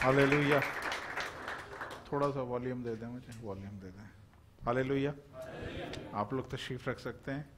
Hallelujah. थोड़ा सा volume दे दें, मुझे वॉल्यूम दे दें। हालेलुया। आप लोग तशरीफ रख सकते हैं।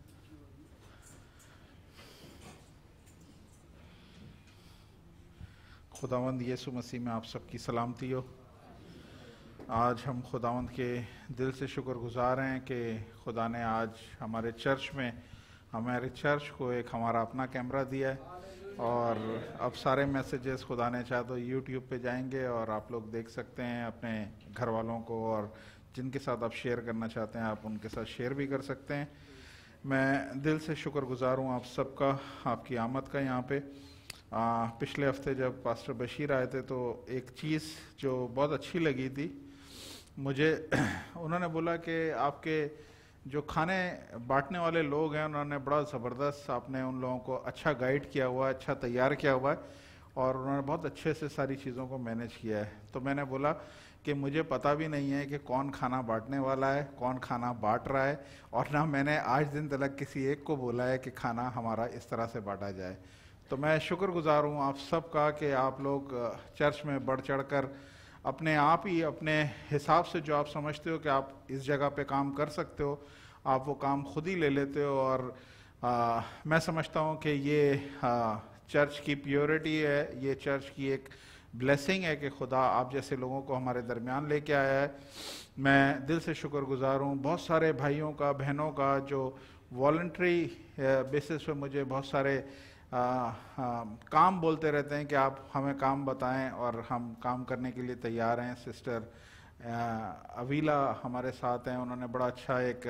खुदावंद यीशु मसीह में आप सबकी सलामती हो। आज हम खुदावंद के दिल से शुक्रगुजार हैं कि खुदा ने आज हमारे चर्च को एक हमारा अपना कैमरा दिया है और अब सारे मैसेजेस खुदा ने चाहे तो यूट्यूब पे जाएंगे और आप लोग देख सकते हैं अपने घर वालों को, और जिनके साथ आप शेयर करना चाहते हैं आप उनके साथ शेयर भी कर सकते हैं। मैं दिल से शुक्रगुजार हूँ आप सबका, आपकी आमद का यहाँ पे। पिछले हफ्ते जब पास्टर बशीर आए थे तो एक चीज़ जो बहुत अच्छी लगी थी मुझे, उन्होंने बोला कि आपके जो खाने बांटने वाले लोग हैं उन्होंने बड़ा ज़बरदस्त, आपने उन लोगों को अच्छा गाइड किया हुआ है, अच्छा तैयार किया हुआ है और उन्होंने बहुत अच्छे से सारी चीज़ों को मैनेज किया है। तो मैंने बोला कि मुझे पता भी नहीं है कि कौन खाना बांटने वाला है, कौन खाना बांट रहा है, और ना मैंने आज दिन तक किसी एक को बोला है कि खाना हमारा इस तरह से बांटा जाए। तो मैं शुक्रगुजार हूँ आप सब का कि आप लोग चर्च में बढ़ चढ़ कर अपने आप ही अपने हिसाब से जो आप समझते हो कि आप इस जगह पे काम कर सकते हो, आप वो काम खुद ही ले लेते हो। और मैं समझता हूँ कि ये चर्च की प्योरिटी है, ये चर्च की एक ब्लेसिंग है कि खुदा आप जैसे लोगों को हमारे दरमियान लेके आया है। मैं दिल से शुक्रगुजार हूँ बहुत सारे भाइयों का, बहनों का, जो वॉलंटरी बेसिस पे मुझे बहुत सारे काम बोलते रहते हैं कि आप हमें काम बताएं और हम काम करने के लिए तैयार हैं। सिस्टर अवीला हमारे साथ हैं, उन्होंने बड़ा अच्छा एक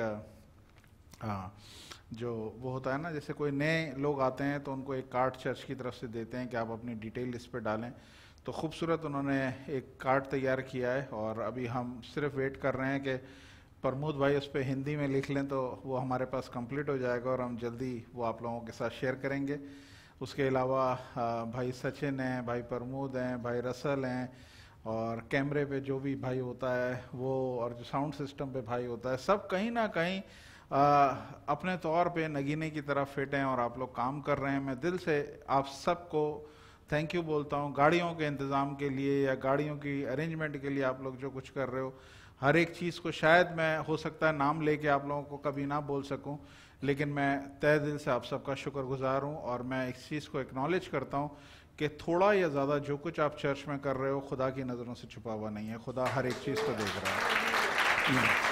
जो वो होता है ना, जैसे कोई नए लोग आते हैं तो उनको एक कार्ड चर्च की तरफ से देते हैं कि आप अपनी डिटेल इस पर डालें, तो खूबसूरत उन्होंने एक कार्ड तैयार किया है और अभी हम सिर्फ वेट कर रहे हैं कि प्रमोद भाई उस पर हिंदी में लिख लें तो वो हमारे पास कंप्लीट हो जाएगा और हम जल्दी वो आप लोगों के साथ शेयर करेंगे। उसके अलावा भाई सचिन हैं, भाई प्रमोद हैं, भाई रसल हैं, और कैमरे पे जो भी भाई होता है वो, और जो साउंड सिस्टम पे भाई होता है, सब कहीं ना कहीं अपने तौर पे नगीने की तरफ फिट हैं और आप लोग काम कर रहे हैं। मैं दिल से आप सबको थैंक यू बोलता हूँ गाड़ियों के इंतज़ाम के लिए या गाड़ियों की अरेंजमेंट के लिए। आप लोग जो कुछ कर रहे हो, हर एक चीज़ को शायद मैं हो सकता है नाम लेके आप लोगों को कभी ना बोल सकूं, लेकिन मैं तहे दिल से आप सबका शुक्रगुजार हूं और मैं इस चीज़ को एक्नॉलेज करता हूं कि थोड़ा या ज़्यादा जो कुछ आप चर्च में कर रहे हो खुदा की नज़रों से छुपा हुआ नहीं है, खुदा हर एक चीज़ को देख रहा है।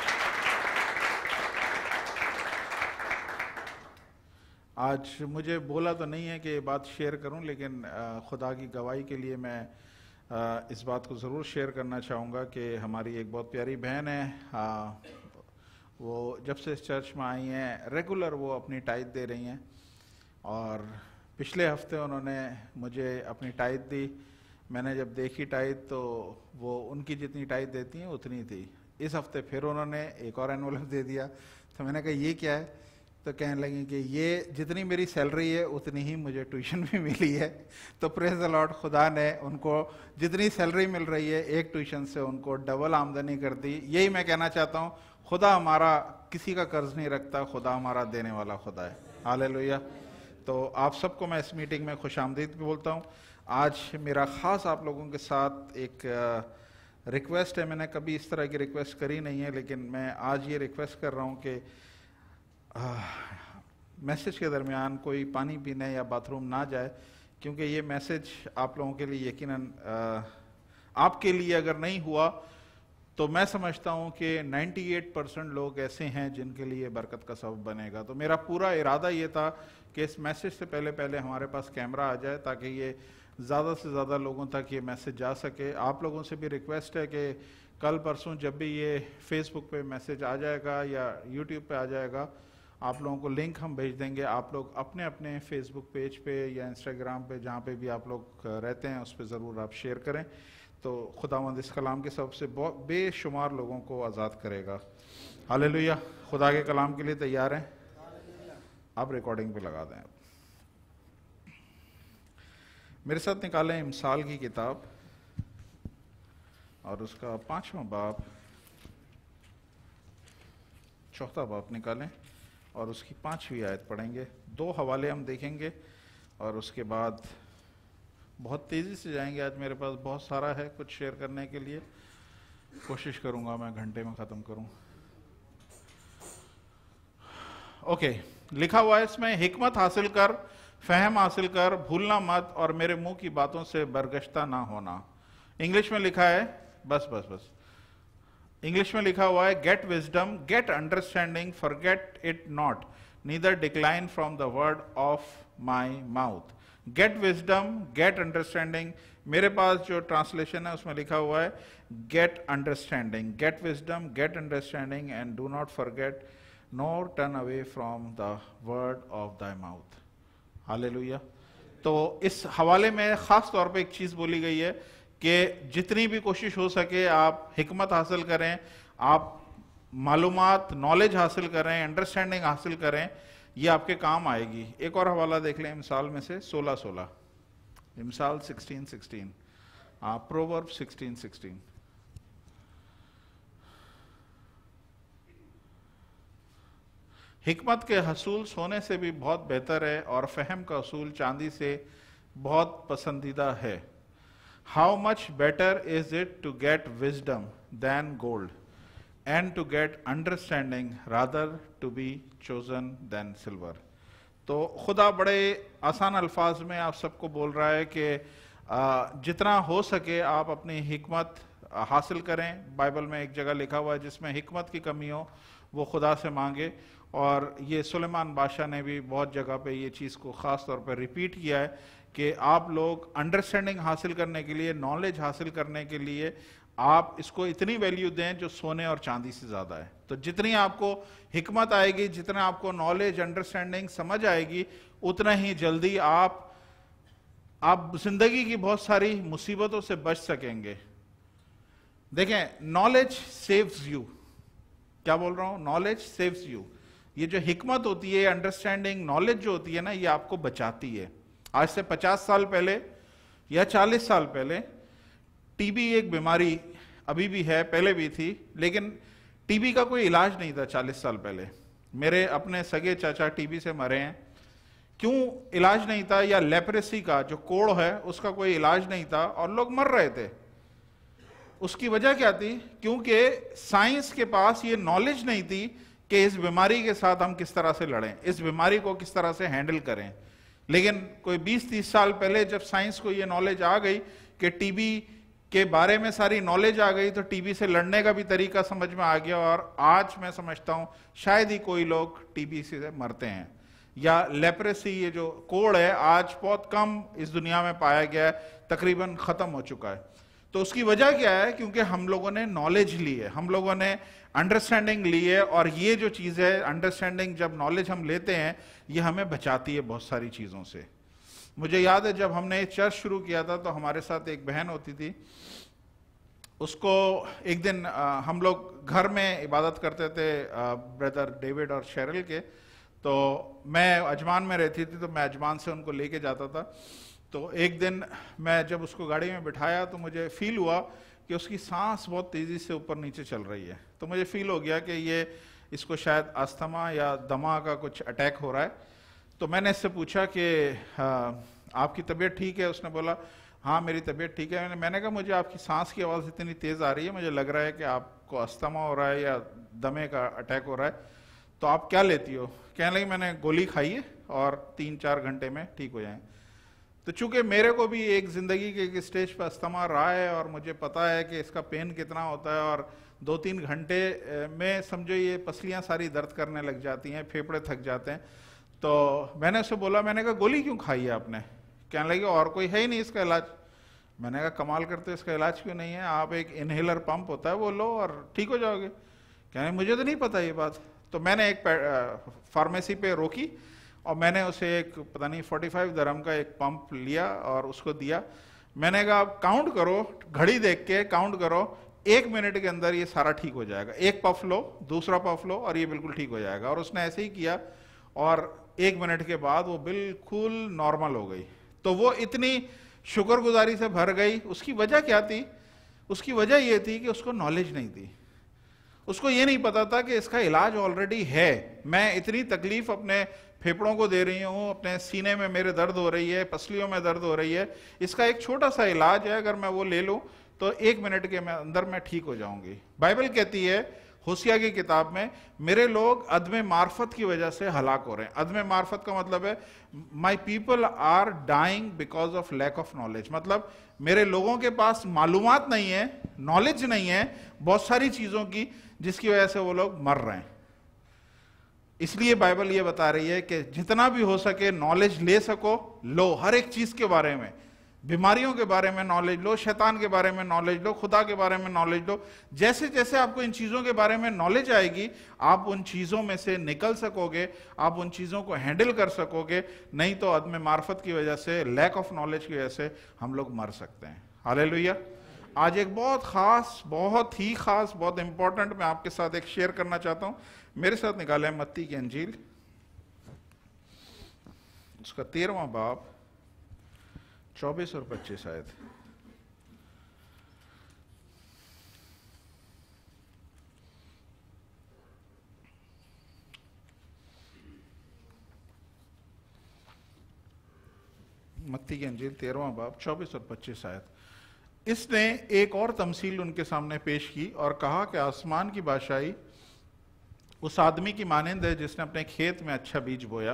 आज मुझे बोला तो नहीं है कि ये बात शेयर करूं, लेकिन खुदा की गवाही के लिए मैं इस बात को ज़रूर शेयर करना चाहूँगा कि हमारी एक बहुत प्यारी बहन है, वो जब से इस चर्च में आई हैं रेगुलर वो अपनी टाइट दे रही हैं, और पिछले हफ्ते उन्होंने मुझे अपनी टाइट दी। मैंने जब देखी टाइट तो वो उनकी जितनी टाइट देती हैं उतनी थी। इस हफ्ते फिर उन्होंने एक और एनवलप दे दिया, तो मैंने कहा ये क्या है, तो कहने लगी कि ये जितनी मेरी सैलरी है उतनी ही मुझे ट्यूशन भी मिली है। तो प्रेज द लॉर्ड, खुदा ने उनको जितनी सैलरी मिल रही है एक ट्यूशन से उनको डबल आमदनी कर दी। यही मैं कहना चाहता हूँ, खुदा हमारा किसी का कर्ज नहीं रखता, खुदा हमारा देने वाला खुदा है। हालेलुया। तो आप सबको मैं इस मीटिंग में खुशामदीद भी बोलता हूँ। आज मेरा ख़ास आप लोगों के साथ एक रिक्वेस्ट है, मैंने कभी इस तरह की रिक्वेस्ट करी नहीं है, लेकिन मैं आज ये रिक्वेस्ट कर रहा हूँ कि मैसेज के दरमियान कोई पानी पीने या बाथरूम ना जाए, क्योंकि ये मैसेज आप लोगों के लिए यकीनन आपके लिए अगर नहीं हुआ तो मैं समझता हूँ कि 98% लोग ऐसे हैं जिनके लिए बरकत का सबब बनेगा। तो मेरा पूरा इरादा ये था कि इस मैसेज से पहले हमारे पास कैमरा आ जाए ताकि ये ज़्यादा से ज़्यादा लोगों तक ये मैसेज जा सके। आप लोगों से भी रिक्वेस्ट है कि कल परसों जब भी ये फेसबुक पे मैसेज आ जाएगा या यूट्यूब पे आ जाएगा, आप लोगों को लिंक हम भेज देंगे। आप लोग अपने अपने फेसबुक पेज पे या इंस्टाग्राम पे जहाँ पे भी आप लोग रहते हैं उस पर ज़रूर आप शेयर करें, तो खुदावंद इस कलाम के सबब से बहुत बेशुमार लोगों को आज़ाद करेगा। हालेलुया। खुदा के कलाम के लिए तैयार हैं? आप रिकॉर्डिंग पे लगा दें। मेरे साथ निकालें इमसाल की किताब और उसका 5वां बाब, 4था बाब निकालें और उसकी 5वीं आयत पढ़ेंगे। 2 हवाले हम देखेंगे और उसके बाद बहुत तेज़ी से जाएंगे। आज मेरे पास बहुत सारा है कुछ शेयर करने के लिए, कोशिश करूंगा मैं घंटे में ख़त्म करूं। ओके, लिखा हुआ है इसमें, हिकमत हासिल कर, फहम हासिल कर, भूलना मत और मेरे मुंह की बातों से बरगश्ता ना होना। इंग्लिश में लिखा है, बस इंग्लिश में लिखा हुआ है, get wisdom, get understanding, forget it not, neither decline from the word of my mouth. Get wisdom, get understanding. मेरे पास जो ट्रांसलेशन है उसमें लिखा हुआ है get understanding, get wisdom, get understanding and do not forget nor turn away from the word of thy mouth. Hallelujah. तो इस हवाले में खास तौर पे एक चीज बोली गई है कि जितनी भी कोशिश हो सके आप हिकमत हासिल करें, आप मालूमात, नॉलेज हासिल करें, अंडरस्टैंडिंग हासिल करें, ये आपके काम आएगी। एक और हवाला देख लें मिसाल में से 16:16, मिसाल 16:16, प्रोवर्ब 16:16। हिकमत के हसूल सोने से भी बहुत बेहतर है और फहम का हसूल चांदी से बहुत पसंदीदा है। How much better is it to get wisdom than gold and to get understanding rather to be chosen than silver. तो खुदा बड़े आसान अल्फाज में आप सबको बोल रहा है कि जितना हो सके आप अपनी हिकमत हासिल करें। बाइबल में एक जगह लिखा हुआ है जिसमें हिकमत की कमी हो वो खुदा से मांगे, और ये सुलेमान बादशाह ने भी बहुत जगह पे ये चीज़ को ख़ास तौर पर रिपीट किया है कि आप लोग अंडरस्टैंडिंग हासिल करने के लिए, नॉलेज हासिल करने के लिए आप इसको इतनी वैल्यू दें जो सोने और चांदी से ज़्यादा है। तो जितनी आपको हिकमत आएगी, जितना आपको नॉलेज, अंडरस्टैंडिंग समझ आएगी, उतना ही जल्दी आप जिंदगी की बहुत सारी मुसीबतों से बच सकेंगे। देखें, नॉलेज सेव्स यू। क्या बोल रहा हूं? Knowledge saves you. ये जो हिकमत होती है, अंडरस्टैंडिंग, नॉलेज जो होती है ना, ये आपको बचाती है। आज से 50 साल पहले या 40 साल पहले टीबी एक बीमारी अभी भी है, पहले भी थी, लेकिन टीबी का कोई इलाज नहीं था 40 साल पहले। मेरे अपने सगे चाचा टीबी से मरे हैं। क्यों इलाज नहीं था? या लेप्रेसी का जो कोढ़ है उसका कोई इलाज नहीं था और लोग मर रहे थे। उसकी वजह क्या थी? क्योंकि साइंस के पास ये नॉलेज नहीं थी कि इस बीमारी के साथ हम किस तरह से लड़ें, इस बीमारी को किस तरह से हैंडल करें। लेकिन कोई 20-30 साल पहले जब साइंस को ये नॉलेज आ गई कि टीबी के बारे में सारी नॉलेज आ गई, तो टीबी से लड़ने का भी तरीका समझ में आ गया। और आज मैं समझता हूं शायद ही कोई लोग टीबी से मरते हैं। या लेप्रेसी, ये जो कोढ़ है, आज बहुत कम इस दुनिया में पाया गया है, तकरीबन खत्म हो चुका है। तो उसकी वजह क्या है? क्योंकि हम लोगों ने नॉलेज ली है, हम लोगों ने अंडरस्टैंडिंग ली है। और ये जो चीज़ है, अंडरस्टैंडिंग, जब नॉलेज हम लेते हैं, ये हमें बचाती है बहुत सारी चीज़ों से। मुझे याद है जब हमने चर्च शुरू किया था तो हमारे साथ एक बहन होती थी। उसको एक दिन हम लोग घर में इबादत करते थे ब्रदर डेविड और शेरल के। तो मैं अजमान में रहती थी, तो मैं अजमान से उनको लेके जाता था। तो एक दिन मैं जब उसको गाड़ी में बिठाया तो मुझे फील हुआ कि उसकी सांस बहुत तेज़ी से ऊपर नीचे चल रही है। तो मुझे फील हो गया कि इसको शायद अस्थमा या दमा का कुछ अटैक हो रहा है। तो मैंने इससे पूछा कि आपकी तबीयत ठीक है? उसने बोला हाँ मेरी तबीयत ठीक है। मैंने कहा मुझे आपकी सांस की आवाज़ इतनी तेज़ आ रही है, मुझे लग रहा है कि आपको अस्थमा हो रहा है या दमे का अटैक हो रहा है, तो आप क्या लेती हो? कहने लगी मैंने गोली खाई है और 3-4 घंटे में ठीक हो जाए। तो चूंकि मेरे को भी एक ज़िंदगी के एक स्टेज पर अस्थमा रहा है और मुझे पता है कि इसका पेन कितना होता है, और 2-3 घंटे में समझो ये पसलियाँ सारी दर्द करने लग जाती हैं, फेफड़े थक जाते हैं। तो मैंने उससे बोला, मैंने कहा गोली क्यों खाई है आपने? कहने लगी और कोई है ही नहीं इसका इलाज। मैंने कहा कमाल करते, इसका इलाज क्यों नहीं है? आप एक इनहेलर पंप होता है वो लो और ठीक हो जाओगे। कहने मुझे तो नहीं पता ये बात। तो मैंने एक फार्मेसी पे रोकी और मैंने उसे एक पता नहीं 45 दिरहम का एक पंप लिया और उसको दिया। मैंने कहा काउंट करो, घड़ी देख के काउंट करो, 1 मिनट के अंदर ये सारा ठीक हो जाएगा। एक पफ लो, दूसरा पफ लो और ये बिल्कुल ठीक हो जाएगा। और उसने ऐसे ही किया और 1 मिनट के बाद वो बिल्कुल नॉर्मल हो गई। तो वो इतनी शुक्रगुजारी से भर गई। उसकी वजह क्या थी? उसकी वजह ये थी कि उसको नॉलेज नहीं थी। उसको ये नहीं पता था कि इसका इलाज ऑलरेडी है। मैं इतनी तकलीफ अपने फेफड़ों को दे रही हूँ, अपने सीने में मेरे दर्द हो रही है, पसलियों में दर्द हो रही है, इसका एक छोटा सा इलाज है, अगर मैं वो ले लूँ तो 1 मिनट के अंदर मैं ठीक हो जाऊंगी। बाइबल कहती है होशिया की किताब में, मेरे लोग अदम मार्फत की वजह से हलाक हो रहे हैं। अदम मार्फत का मतलब है my people are dying because of lack of knowledge, मतलब मेरे लोगों के पास मालूमात नहीं है, नॉलेज नहीं है बहुत सारी चीजों की, जिसकी वजह से वो लोग मर रहे हैं। इसलिए बाइबल ये बता रही है कि जितना भी हो सके नॉलेज ले सको, लो, हर एक चीज के बारे में, बीमारियों के बारे में नॉलेज लो, शैतान के बारे में नॉलेज लो, खुदा के बारे में नॉलेज लो। जैसे जैसे आपको इन चीजों के बारे में नॉलेज आएगी, आप उन चीजों में से निकल सकोगे, आप उन चीजों को हैंडल कर सकोगे। नहीं तो अदम मार्फत की वजह से, लैक ऑफ नॉलेज की वजह से हम लोग मर सकते हैं। हालेलुया। आज एक बहुत ही खास, बहुत इंपॉर्टेंट मैं आपके साथ एक शेयर करना चाहता हूं। मेरे साथ निकाले मत्ती की अंजील, उसका 13वां बाब, 24 और 25 आयत। मत्ती की अंजील 13वां बाब, 24 और 25 आयत। इसने एक और तमसील उनके सामने पेश की और कहा कि आसमान की बादशाही उस आदमी की मानंद है जिसने अपने खेत में अच्छा बीज बोया,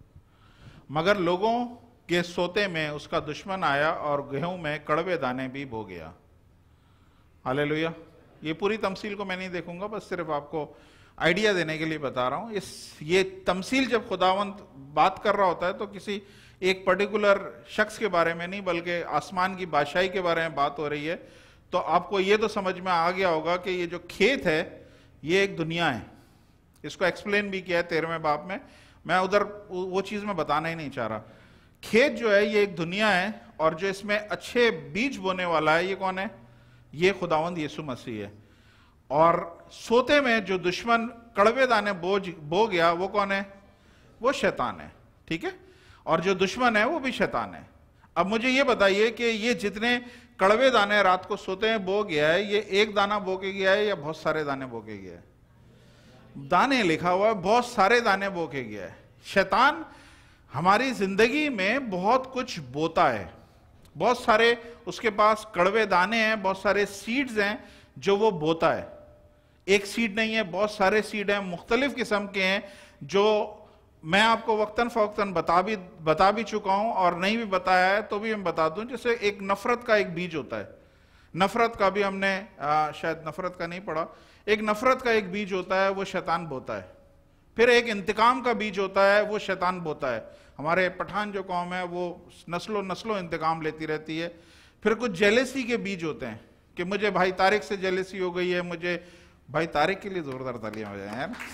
मगर लोगों के सोते में उसका दुश्मन आया और गेहूं में कड़वे दाने भी बो गया। हालेलुया। ये पूरी तमसील को मैं नहीं देखूंगा, बस सिर्फ आपको आइडिया देने के लिए बता रहा हूं। ये तमसील जब खुदावंत बात कर रहा होता है तो किसी एक पर्टिकुलर शख्स के बारे में नहीं, बल्कि आसमान की बादशाही के बारे में बात हो रही है। तो आपको ये तो समझ में आ गया होगा कि ये जो खेत है ये एक दुनिया है। इसको एक्सप्लेन भी किया है 13वें बाब में, मैं उधर वो चीज में बताना ही नहीं चाह रहा। खेत जो है ये एक दुनिया है, और जो इसमें अच्छे बीज बोने वाला है ये कौन है? ये खुदावंद यीशु मसीह है। और सोते में जो दुश्मन कड़वे दाने बो गया वो कौन है? वो शैतान है। ठीक है, और जो दुश्मन है वो भी शैतान है। अब मुझे ये बताइए कि ये जितने कड़वे दाने रात को सोते हैं बो गया है, ये एक दाना बो के गया है या बहुत सारे दाने बो के गया है? दाने लिखा हुआ है, बहुत सारे दाने बो के गया है। शैतान हमारी जिंदगी में बहुत कुछ बोता है, बहुत सारे उसके पास कड़वे दाने हैं, बहुत सारे सीड्स हैं जो वो बोता है। एक सीड नहीं है, बहुत सारे सीड हैं, मुख्तलिफ किस्म के हैं, जो मैं आपको वक्तन फवक्तन बता भी चुका हूं, और नहीं भी बताया है तो भी मैं बता दूं। जैसे एक नफरत का एक बीज होता है, नफरत का भी हमने शायद नफरत का नहीं पढ़ा। एक नफरत का एक बीज होता है, वो शैतान बोता है। फिर एक इंतकाम का बीज होता है, वो शैतान बोता है। हमारे पठान जो कौम है वो नस्लों नस्लों इंतकाम लेती रहती है। फिर कुछ जेलेसी के बीज होते हैं कि मुझे भाई तारिक से जेलेसी हो गई है, मुझे भाई तारिक के लिए जोरदार तालियां हो जाए यार।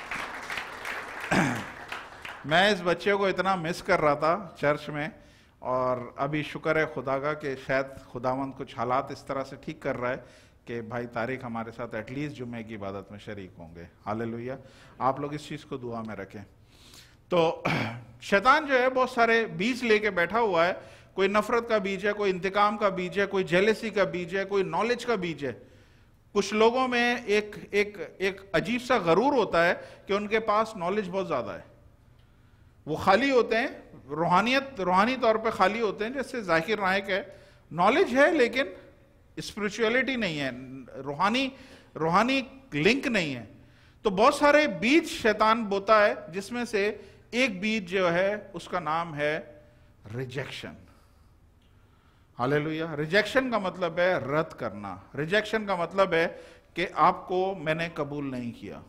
मैं इस बच्चे को इतना मिस कर रहा था चर्च में, और अभी शुक्र है खुदा का कि शायद खुदावंद कुछ हालात इस तरह से ठीक कर रहा है कि भाई तारिक हमारे साथ एटलीस्ट जुम्मे की इबादत में शरीक होंगे। हालेलुया। आप लोग इस चीज को दुआ में रखें। तो शैतान जो है बहुत सारे बीज लेके बैठा हुआ है। कोई नफरत का बीज है, कोई इंतकाम का बीज है, कोई जेलेसी का बीज है, कोई नॉलेज का बीज है। कुछ लोगों में एक अजीब सा गरूर होता है कि उनके पास नॉलेज बहुत ज्यादा है। वो खाली होते हैं, रूहानी तौर पे खाली होते हैं। जैसे जाकिर नायक है, नॉलेज है लेकिन स्पिरिचुअलिटी नहीं है, रूहानी लिंक नहीं है। तो बहुत सारे बीज शैतान बोता है, जिसमें से एक बीज जो है उसका नाम है रिजेक्शन। हालेलुया। रिजेक्शन का मतलब है रद्द करना। रिजेक्शन का मतलब है कि आपको मैंने कबूल नहीं किया।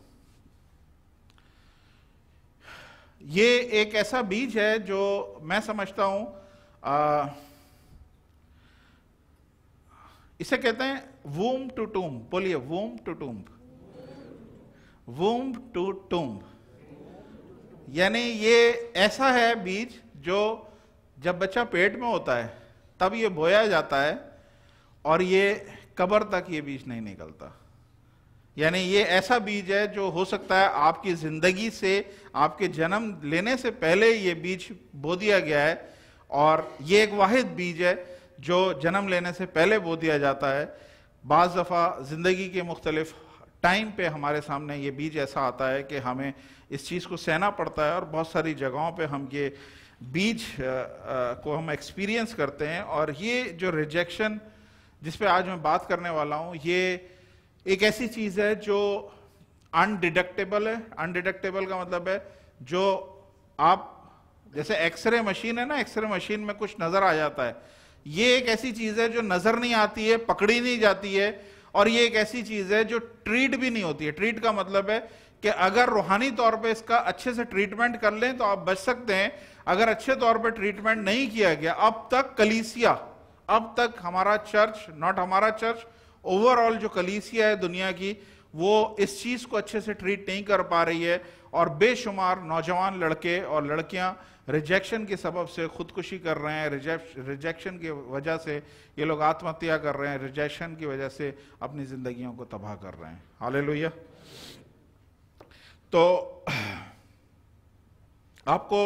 ये एक ऐसा बीज है जो मैं समझता हूं, इसे कहते हैं वूम टू टूम्ब। बोलिए womb to tomb. Womb to tomb यानी ये ऐसा है बीज जो जब बच्चा पेट में होता है तब ये बोया जाता है, और ये कब्र तक ये बीज नहीं निकलता। यानी ये ऐसा बीज है जो हो सकता है आपकी जिंदगी से, आपके जन्म लेने से पहले ये बीज बो दिया गया है, और ये एक वाहिद बीज है जो जन्म लेने से पहले बो दिया जाता है। बाज़ दफ़ा जिंदगी के मुख्तलिफ टाइम पे हमारे सामने ये बीज ऐसा आता है कि हमें इस चीज़ को सहना पड़ता है, और बहुत सारी जगहों पे हम ये बीज को हम एक्सपीरियंस करते हैं। और ये जो रिजेक्शन जिस पे आज मैं बात करने वाला हूँ, ये एक ऐसी चीज़ है जो अनडिडक्टेबल है। अनडिडक्टेबल का मतलब है जो आप, जैसे एक्सरे मशीन है ना, एक्सरे मशीन में कुछ नजर आ जाता है, ये एक ऐसी चीज है जो नजर नहीं आती है, पकड़ी नहीं जाती है, और ये एक ऐसी चीज है जो ट्रीट भी नहीं होती है। ट्रीट का मतलब है कि अगर रूहानी तौर पे इसका अच्छे से ट्रीटमेंट कर लें तो आप बच सकते हैं। अगर अच्छे तौर पे ट्रीटमेंट नहीं किया गया, अब तक कलीसिया, अब तक हमारा चर्च, नॉट हमारा चर्च, ओवरऑल जो कलीसिया है दुनिया की, वो इस चीज को अच्छे से ट्रीट नहीं कर पा रही है। और बेशुमार नौजवान लड़के और लड़कियां रिजेक्शन के सबब से खुदकुशी कर रहे हैं, रिजेक्शन की वजह से ये लोग आत्महत्या कर रहे हैं, रिजेक्शन की वजह से अपनी जिंदगियों को तबाह कर रहे हैं। हालेलुया। तो आपको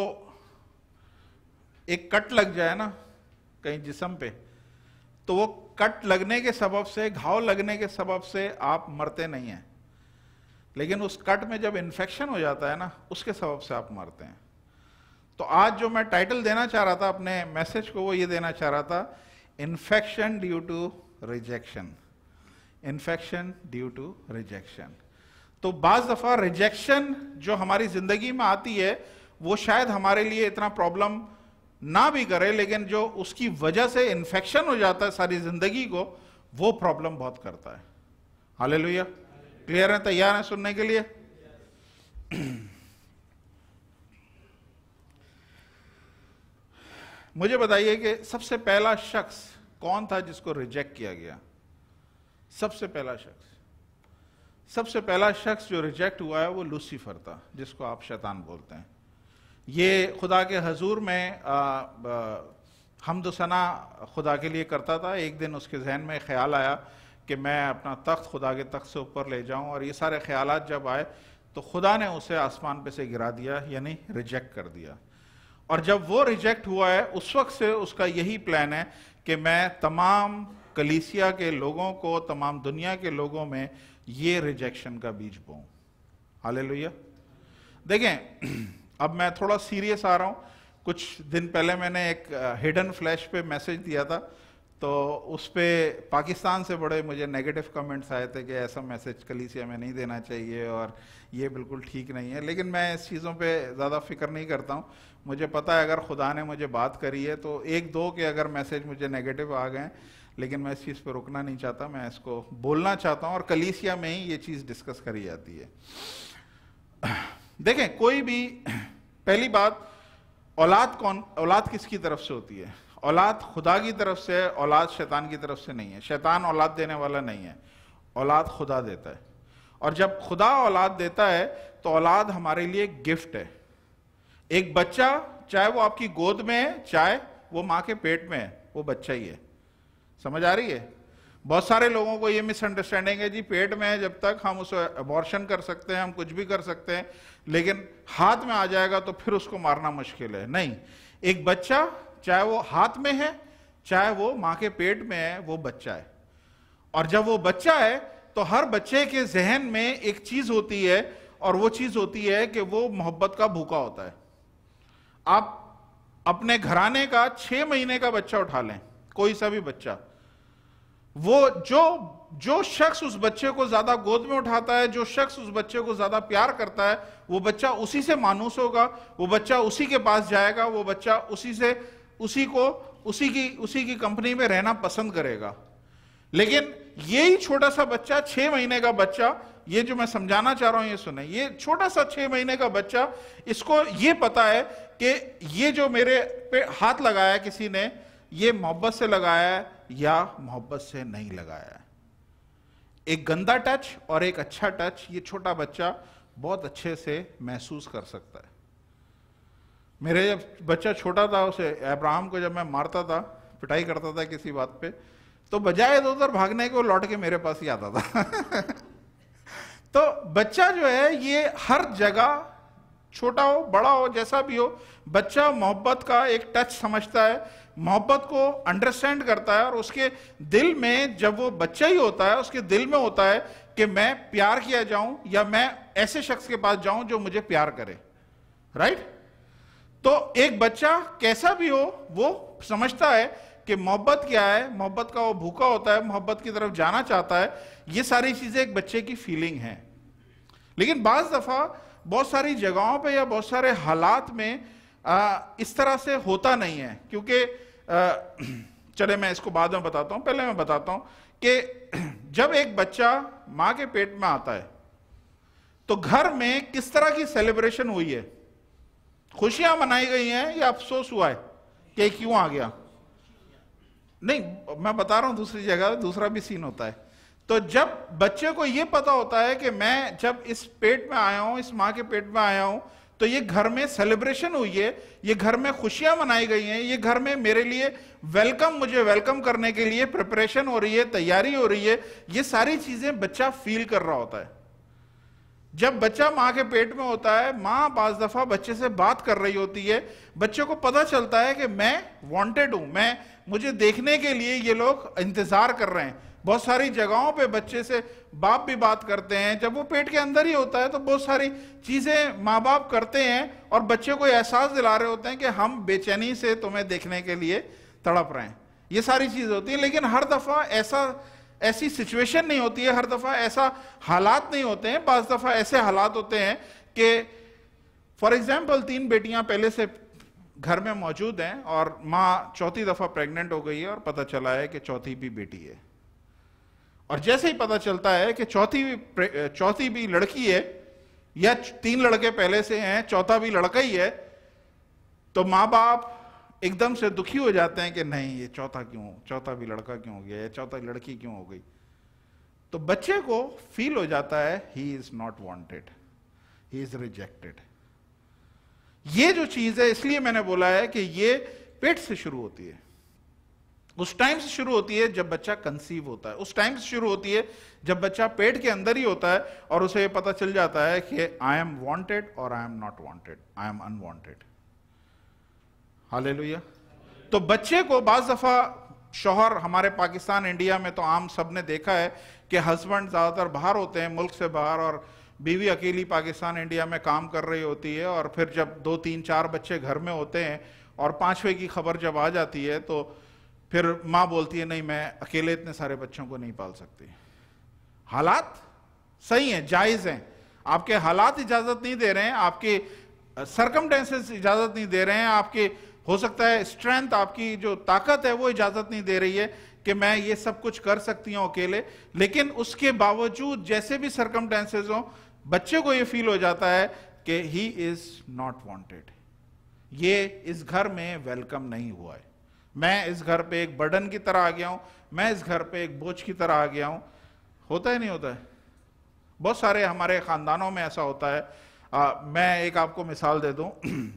एक कट लग जाए ना कहीं जिस्म पे, तो वो कट लगने के सबब से, घाव लगने के सबब से आप मरते नहीं हैं, लेकिन उस कट में जब इन्फेक्शन हो जाता है ना, उसके सबब से आप मरते हैं। तो आज जो मैं टाइटल देना चाह रहा था अपने मैसेज को, वो ये देना चाह रहा था, infection due to rejection. Infection due to rejection. तो बाज दफा रिजेक्शन जो हमारी जिंदगी में आती है, वो शायद हमारे लिए इतना प्रॉब्लम ना भी करे, लेकिन जो उसकी वजह से इन्फेक्शन हो जाता है सारी जिंदगी को, वो प्रॉब्लम बहुत करता है। हालेलुया। क्लियर है? तैयार है सुनने के लिए? मुझे बताइए कि सबसे पहला शख्स कौन था जिसको रिजेक्ट किया गया? सबसे पहला शख्स जो रिजेक्ट हुआ है वो लूसीफर था, जिसको आप शैतान बोलते हैं। ये खुदा के हजूर में हम्द सना खुदा के लिए करता था। एक दिन उसके जहन में ख्याल आया कि मैं अपना तख्त खुदा के तख्त से ऊपर ले जाऊं, और ये सारे ख्यालात जब आए तो खुदा ने उसे आसमान पे से गिरा दिया, यानी रिजेक्ट कर दिया। और जब वो रिजेक्ट हुआ है, उस वक्त से उसका यही प्लान है कि मैं तमाम कलीसिया के लोगों को, तमाम दुनिया के लोगों में ये रिजेक्शन का बीज बोऊं। हालेलुया। देखें, अब मैं थोड़ा सीरियस आ रहा हूं। कुछ दिन पहले मैंने एक हिडन फ्लैश पे मैसेज दिया था, तो उस पे पाकिस्तान से बड़े मुझे नेगेटिव कमेंट्स आए थे कि ऐसा मैसेज कलीसिया में नहीं देना चाहिए और ये बिल्कुल ठीक नहीं है। लेकिन मैं इस चीज़ों पे ज़्यादा फिक्र नहीं करता हूँ। मुझे पता है अगर खुदा ने मुझे बात करी है तो एक दो के अगर मैसेज मुझे नेगेटिव आ गए, लेकिन मैं इस चीज़ पर रुकना नहीं चाहता, मैं इसको बोलना चाहता हूँ, और कलीसिया में ही ये चीज़ डिस्कस करी जाती है। देखें, कोई भी, पहली बात, औलाद किसकी तरफ से होती है? औलाद खुदा की तरफ से है, औलाद शैतान की तरफ से नहीं है। शैतान औलाद देने वाला नहीं है, औलाद खुदा देता है। और जब खुदा औलाद देता है तो औलाद हमारे लिए गिफ्ट है। एक बच्चा, चाहे वो आपकी गोद में है, चाहे वो माँ के पेट में है, वो बच्चा ही है। समझ आ रही है? बहुत सारे लोगों को ये मिसअंडरस्टैंडिंग है, जी पेट में है जब तक हम उसे अबॉर्शन कर सकते हैं, हम कुछ भी कर सकते हैं, लेकिन हाथ में आ जाएगा तो फिर उसको मारना मुश्किल है। नहीं, एक बच्चा चाहे वो हाथ में है, चाहे वो माँ के पेट में है, वो बच्चा है। और जब वो बच्चा है तो हर बच्चे के जहन में एक चीज होती है, और वो चीज होती है कि वो मोहब्बत का भूखा होता है। आप अपने घराने का 6 महीने का बच्चा उठा लें, कोई सा भी बच्चा, वो जो शख्स उस बच्चे को ज्यादा गोद में उठाता है, जो शख्स उस बच्चे को ज्यादा प्यार करता है, वो बच्चा उसी से मानूस होगा, वो बच्चा उसी के पास जाएगा, वो बच्चा उसी की कंपनी में रहना पसंद करेगा। लेकिन यही छोटा सा बच्चा, 6 महीने का बच्चा, ये जो मैं समझाना चाह रहा हूं ये सुने, ये छोटा सा 6 महीने का बच्चा, इसको ये पता है कि ये जो मेरे पे हाथ लगाया किसी ने, ये मोहब्बत से लगाया है या मोहब्बत से नहीं लगाया है। एक गंदा टच और एक अच्छा टच, ये छोटा बच्चा बहुत अच्छे से महसूस कर सकता है। मेरे जब बच्चा छोटा था, उसे अब्राहम को जब मैं मारता था, पिटाई करता था किसी बात पे, तो बजाय इधर उधर भागने के वो लौट के मेरे पास ही आता था। तो बच्चा जो है ये हर जगह, छोटा हो बड़ा हो जैसा भी हो, बच्चा मोहब्बत का एक टच समझता है, मोहब्बत को अंडरस्टैंड करता है, और उसके दिल में, जब वो बच्चा ही होता है, उसके दिल में होता है कि मैं प्यार किया जाऊं या मैं ऐसे शख्स के पास जाऊं जो मुझे प्यार करे, राइट? तो एक बच्चा कैसा भी हो वो समझता है कि मोहब्बत क्या है, मोहब्बत का वो भूखा होता है, मोहब्बत की तरफ जाना चाहता है। ये सारी चीजें एक बच्चे की फीलिंग है। लेकिन बाज दफा बहुत सारी जगहों पे या बहुत सारे हालात में इस तरह से होता नहीं है, क्योंकि चले मैं इसको बाद में बताता हूं, पहले मैं बताता हूं कि जब एक बच्चा मां के पेट में आता है तो घर में किस तरह की सेलिब्रेशन हुई है, खुशियां मनाई गई हैं या अफसोस हुआ है कि क्यों आ गया? नहीं, मैं बता रहा हूं दूसरी जगह दूसरा भी सीन होता है। तो जब बच्चे को यह पता होता है कि मैं जब इस पेट में आया हूं, इस मां के पेट में आया हूं, तो ये घर में सेलिब्रेशन हुई है, ये घर में खुशियां मनाई गई हैं, ये घर में मेरे लिए मुझे वेलकम करने के लिए प्रिपरेशन हो रही है, तैयारी हो रही है, ये सारी चीजें बच्चा फील कर रहा होता है। जब बच्चा मां के पेट में होता है, मां बाज दफा बच्चे से बात कर रही होती है, बच्चे को पता चलता है कि मैं वांटेड हूं, मुझे देखने के लिए ये लोग इंतजार कर रहे हैं। बहुत सारी जगहों पे बच्चे से बाप भी बात करते हैं, जब वो पेट के अंदर ही होता है तो बहुत सारी चीजें माँ बाप करते हैं और बच्चे को एहसास दिला रहे होते हैं कि हम बेचैनी से तुम्हें देखने के लिए तड़प रहे हैं। ये सारी चीज होती है, लेकिन हर दफा ऐसी सिचुएशन नहीं होती है, हर दफा ऐसा हालात नहीं होते हैं। बाज़ दफा ऐसे हालात होते हैं कि फॉर एग्जाम्पल 3 बेटियां पहले से घर में मौजूद हैं और माँ चौथी दफा प्रेग्नेंट हो गई है और पता चला है कि चौथी भी बेटी है। और जैसे ही पता चलता है कि चौथी भी लड़की है या 3 लड़के पहले से हैं, चौथा भी लड़का ही है, तो माँ बाप एकदम से दुखी हो जाते हैं कि नहीं, ये चौथा भी लड़का क्यों हो गया, या चौथा लड़की क्यों हो गई। तो बच्चे को फील हो जाता है he is not wanted, he is rejected. ये जो चीज है, इसलिए मैंने बोला है कि ये पेट से शुरू होती है, उस टाइम से शुरू होती है जब बच्चा कंसीव होता है, उस टाइम से शुरू होती है जब बच्चा पेट के अंदर ही होता है और उसे पता चल जाता है कि आई एम वांटेड और I am not wanted, I am unwanted. Hallelujah. तो बच्चे को बाज दफा शौहर, हमारे पाकिस्तान इंडिया में तो आम सबने देखा है कि हस्बैंड ज्यादातर बाहर होते हैं, मुल्क से बाहर, और बीवी अकेली पाकिस्तान इंडिया में काम कर रही होती है। और फिर जब 2 3 4 बच्चे घर में होते हैं और 5वें की खबर जब आ जाती है तो फिर माँ बोलती है नहीं, मैं अकेले इतने सारे बच्चों को नहीं पाल सकती। हालात सही हैं, जायज हैं, आपके हालात इजाजत नहीं दे रहे हैं, आपके सरकमस्टेंसेस इजाजत नहीं दे रहे हैं, आपके हो सकता है स्ट्रेंथ, आपकी जो ताकत है वो इजाजत नहीं दे रही है कि मैं ये सब कुछ कर सकती हूं अकेले। लेकिन उसके बावजूद जैसे भी सरकमस्टेंसेस हो, बच्चे को ये फील हो जाता है कि ही इज नॉट वांटेड, ये इस घर में वेलकम नहीं हुआ है, मैं इस घर पे एक बर्डन की तरह आ गया हूं, मैं इस घर पे एक बोझ की तरह आ गया हूं। होता है नहीं होता है? बहुत सारे हमारे खानदानों में ऐसा होता है। मैं एक आपको मिसाल दे दूं।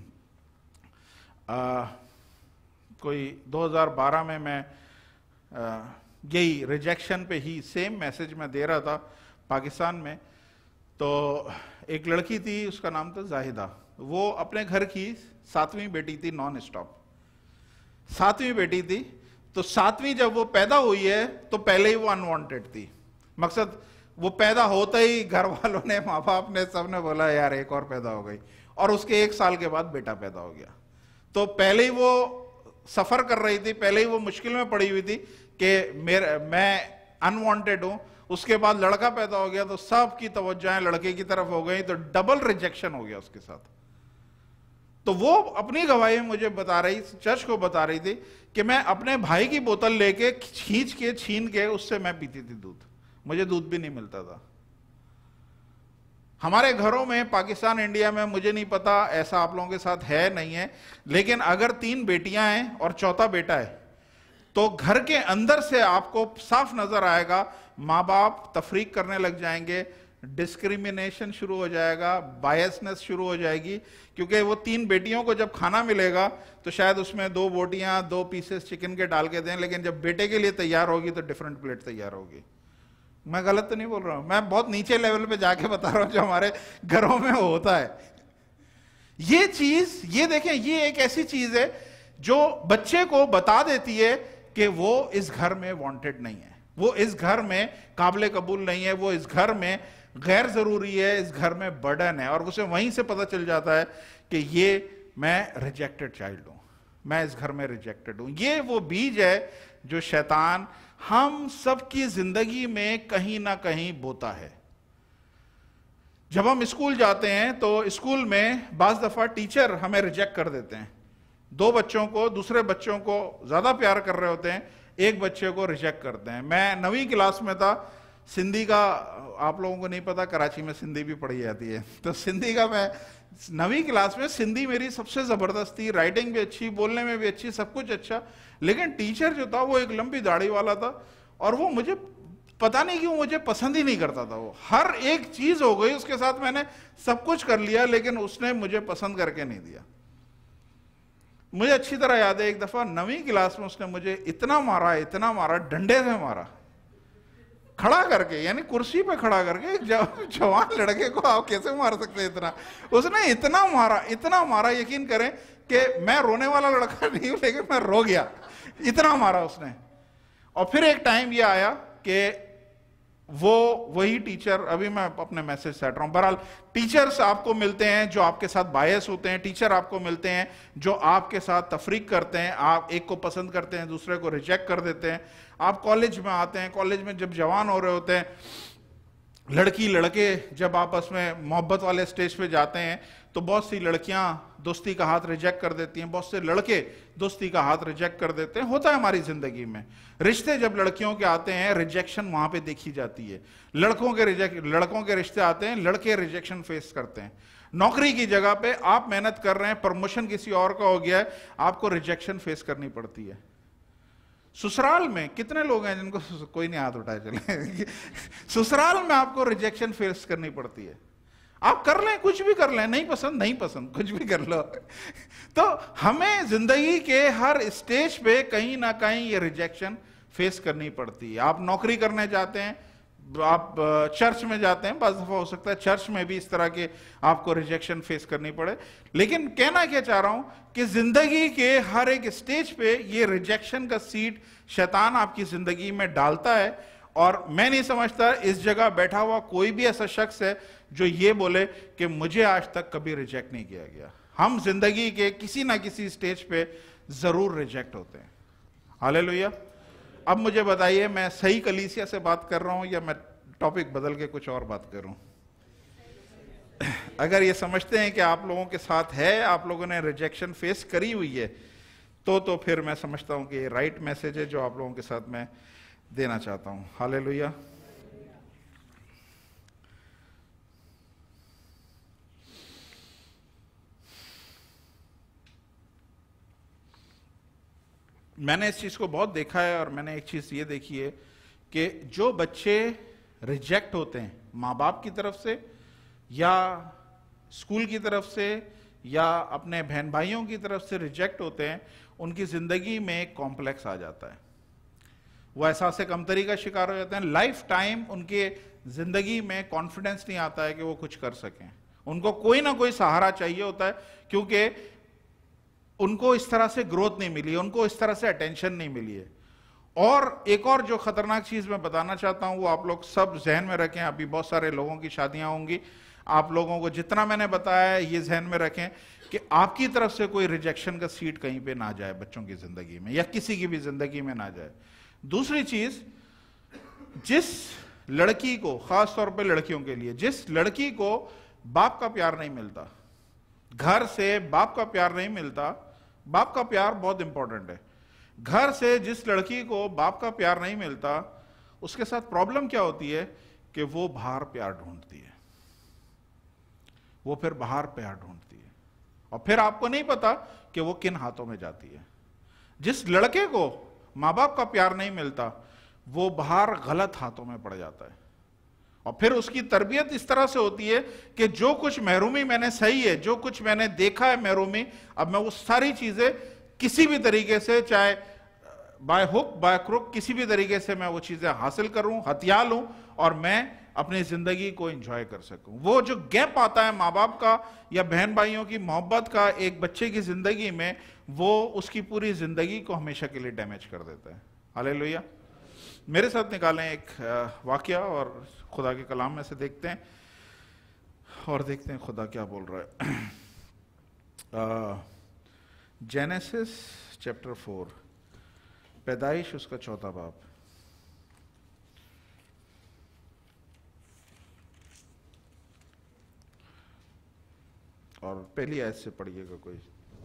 कोई 2012 में मैं यही रिजेक्शन पे ही सेम मैसेज मैं दे रहा था पाकिस्तान में। तो एक लड़की थी, उसका नाम था जाहिदा, वो अपने घर की 7वीं बेटी थी, नॉन स्टॉप 7वीं बेटी थी। तो 7वीं जब वो पैदा हुई है तो पहले ही वो अनवांटेड थी। मकसद वो पैदा होते ही घर वालों ने, माँ बाप ने, सबने बोला यार एक और पैदा हो गई, और उसके 1 साल के बाद बेटा पैदा हो गया। तो पहले ही वो सफर कर रही थी, पहले ही वो मुश्किल में पड़ी हुई थी कि मैं अनवांटेड हूं। उसके बाद लड़का पैदा हो गया तो सबकी तवज्जोएं लड़के की तरफ हो गई, तो डबल रिजेक्शन हो गया उसके साथ। तो वो अपनी गवाही में मुझे बता रही, चर्च को बता रही थी कि मैं अपने भाई की बोतल लेके खींच के छीन के उससे मैं पीती थी दूध, मुझे दूध भी नहीं मिलता था। हमारे घरों में पाकिस्तान इंडिया में मुझे नहीं पता ऐसा आप लोगों के साथ है नहीं है, लेकिन अगर 3 बेटियां हैं और चौथा बेटा है तो घर के अंदर से आपको साफ नजर आएगा, माँ बाप तफरीक करने लग जाएंगे, डिस्क्रिमिनेशन शुरू हो जाएगा, बायसनेस शुरू हो जाएगी। क्योंकि वो 3 बेटियों को जब खाना मिलेगा तो शायद उसमें 2 बोटियां 2 पीसेस चिकन के डाल के दें, लेकिन जब बेटे के लिए तैयार होगी तो डिफरेंट प्लेट तैयार होगी। मैं गलत तो नहीं बोल रहा हूं, मैं बहुत नीचे लेवल पे जाके बता रहा हूं जो हमारे घरों में होता है। ये चीज, ये देखें, ये एक ऐसी चीज है जो बच्चे को बता देती है कि वो इस घर में वांटेड नहीं है, वो इस घर में काबिल कबूल नहीं है, वो इस घर में गैर जरूरी है, इस घर में बर्डन है, और उसे वहीं से पता चल जाता है कि ये मैं रिजेक्टेड चाइल्ड हूं, मैं इस घर में रिजेक्टेड हूं। ये वो बीज है जो शैतान हम सबकी जिंदगी में कहीं ना कहीं बोता है। जब हम स्कूल जाते हैं तो स्कूल में बाज दफा टीचर हमें रिजेक्ट कर देते हैं। दो बच्चों को दूसरे बच्चों को ज्यादा प्यार कर रहे होते हैं, एक बच्चे को रिजेक्ट करते हैं। मैं 9वीं क्लास में था, सिंधी का आप लोगों को नहीं पता, कराची में सिंधी भी पढ़ी जाती है, तो सिंधी का मैं 9वीं क्लास में, सिंधी मेरी सबसे जबरदस्त थी, राइटिंग भी अच्छी, बोलने में भी अच्छी, सब कुछ अच्छा। लेकिन टीचर जो था वो एक लंबी दाढ़ी वाला था, और वो मुझे पता नहीं क्यों मुझे पसंद ही नहीं करता था। वो हर एक चीज हो गई उसके साथ, मैंने सब कुछ कर लिया, लेकिन उसने मुझे पसंद करके नहीं दिया। मुझे अच्छी तरह याद है, एक दफा 9वीं क्लास में उसने मुझे इतना मारा, डंडे से मारा, खड़ा करके, यानी कुर्सी पे खड़ा करके। एक जवान लड़के को आप कैसे मार सकते हैं इतना? उसने इतना मारा, यकीन करें कि मैं रोने वाला लड़का नहीं हूं, लेकिन मैं रो गया, इतना मारा उसने। और फिर एक टाइम ये आया कि वही टीचर, अभी मैं अपने मैसेज सेट रहा हूं, बहरहाल टीचर्स आपको मिलते हैं जो आपके साथ बायस होते हैं, टीचर आपको मिलते हैं जो आपके साथ तफरीक करते हैं, आप एक को पसंद करते हैं, दूसरे को रिजेक्ट कर देते हैं। आप कॉलेज में आते हैं, कॉलेज में जब जवान हो रहे होते हैं, लड़की लड़के जब आपस में मोहब्बत वाले स्टेज पे जाते हैं, तो बहुत सी लड़कियां दोस्ती का हाथ रिजेक्ट कर देती हैं, बहुत से लड़के दोस्ती का हाथ रिजेक्ट कर देते हैं। होता है हमारी जिंदगी में, रिश्ते जब लड़कियों के आते हैं, रिजेक्शन वहां पे देखी जाती है। लड़कों के रिश्ते आते हैं, लड़के रिजेक्शन फेस करते हैं। नौकरी की जगह पे आप मेहनत कर रहे हैं, प्रमोशन किसी और का हो गया है, आपको रिजेक्शन फेस करनी पड़ती है। ससुराल में कितने लोग हैं जिनको, कोई नहीं हाथ उठाए चले, ससुराल में आपको रिजेक्शन फेस करनी पड़ती है। आप कर लें, कुछ भी कर लें, नहीं पसंद, कुछ भी कर लो। तो हमें जिंदगी के हर स्टेज पे कहीं ना कहीं ये रिजेक्शन फेस करनी पड़ती है। आप नौकरी करने जाते हैं, आप चर्च में जाते हैं, बस दफा हो सकता है चर्च में भी इस तरह के आपको रिजेक्शन फेस करनी पड़े। लेकिन कहना क्या चाह रहा हूं कि जिंदगी के हर एक स्टेज पे ये रिजेक्शन का सीड शैतान आपकी जिंदगी में डालता है। और मैं नहीं समझता इस जगह बैठा हुआ कोई भी ऐसा शख्स है जो ये बोले कि मुझे आज तक कभी रिजेक्ट नहीं किया गया। हम जिंदगी के किसी ना किसी स्टेज पे जरूर रिजेक्ट होते हैं। हालेलुया। अब मुझे बताइए, मैं सही कलीसिया से बात कर रहा हूं या मैं टॉपिक बदल के कुछ और बात करूं? अगर ये समझते हैं कि आप लोगों के साथ है, आप लोगों ने रिजेक्शन फेस करी हुई है, तो फिर मैं समझता हूं कि ये राइट मैसेज है जो आप लोगों के साथ मैं देना चाहता हूं। हालेलुया। मैंने इस चीज को बहुत देखा है, और मैंने एक चीज ये देखी है कि जो बच्चे रिजेक्ट होते हैं माँ बाप की तरफ से या स्कूल की तरफ से या अपने बहन भाइयों की तरफ से रिजेक्ट होते हैं, उनकी जिंदगी में एक कॉम्प्लेक्स आ जाता है। वो एहसास कमतरी का शिकार हो जाते हैं। लाइफ टाइम उनके जिंदगी में कॉन्फिडेंस नहीं आता है कि वो कुछ कर सकें। उनको कोई ना कोई सहारा चाहिए होता है, क्योंकि उनको इस तरह से ग्रोथ नहीं मिली है, उनको इस तरह से अटेंशन नहीं मिली है। और एक और जो खतरनाक चीज मैं बताना चाहता हूं, वो आप लोग सब जहन में रखें। अभी बहुत सारे लोगों की शादियां होंगी, आप लोगों को जितना मैंने बताया है ये जहन में रखें कि आपकी तरफ से कोई रिजेक्शन का सीड कहीं पे ना जाए बच्चों की जिंदगी में, या किसी की भी जिंदगी में ना जाए। दूसरी चीज, जिस लड़की को, खास तौर पे लड़कियों के लिए, जिस लड़की को बाप का प्यार नहीं मिलता, घर से बाप का प्यार नहीं मिलता, बाप का प्यार बहुत इंपॉर्टेंट है। घर से जिस लड़की को बाप का प्यार नहीं मिलता, उसके साथ प्रॉब्लम क्या होती है कि वो बाहर प्यार ढूंढती है, वो फिर बाहर प्यार ढूंढती है, और फिर आपको नहीं पता कि वो किन हाथों में जाती है। जिस लड़के को माँ बाप का प्यार नहीं मिलता, वो बाहर गलत हाथों में पड़ जाता है, और फिर उसकी तरबियत इस तरह से होती है कि जो कुछ महरूमी मैंने सही है, जो कुछ मैंने देखा है महरूमी, अब मैं वो सारी चीजें किसी भी तरीके से, चाहे बाय हुक बाय क्रुक, किसी भी तरीके से मैं वो चीजें हासिल करूं, हथिया लूं, और मैं अपनी जिंदगी को एंजॉय कर सकूं। वो जो गैप आता है माँ बाप का या बहन भाइयों की मोहब्बत का एक बच्चे की जिंदगी में, वो उसकी पूरी जिंदगी को हमेशा के लिए डैमेज कर देता है। हालेलुया। मेरे साथ निकालें एक वाकया और खुदा के कलाम में से देखते हैं और देखते हैं खुदा क्या बोल रहा है। जेनेसिस चैप्टर 4, पैदाइश उसका 4था बाब। और पहली आयत से पढ़िएगा कोई।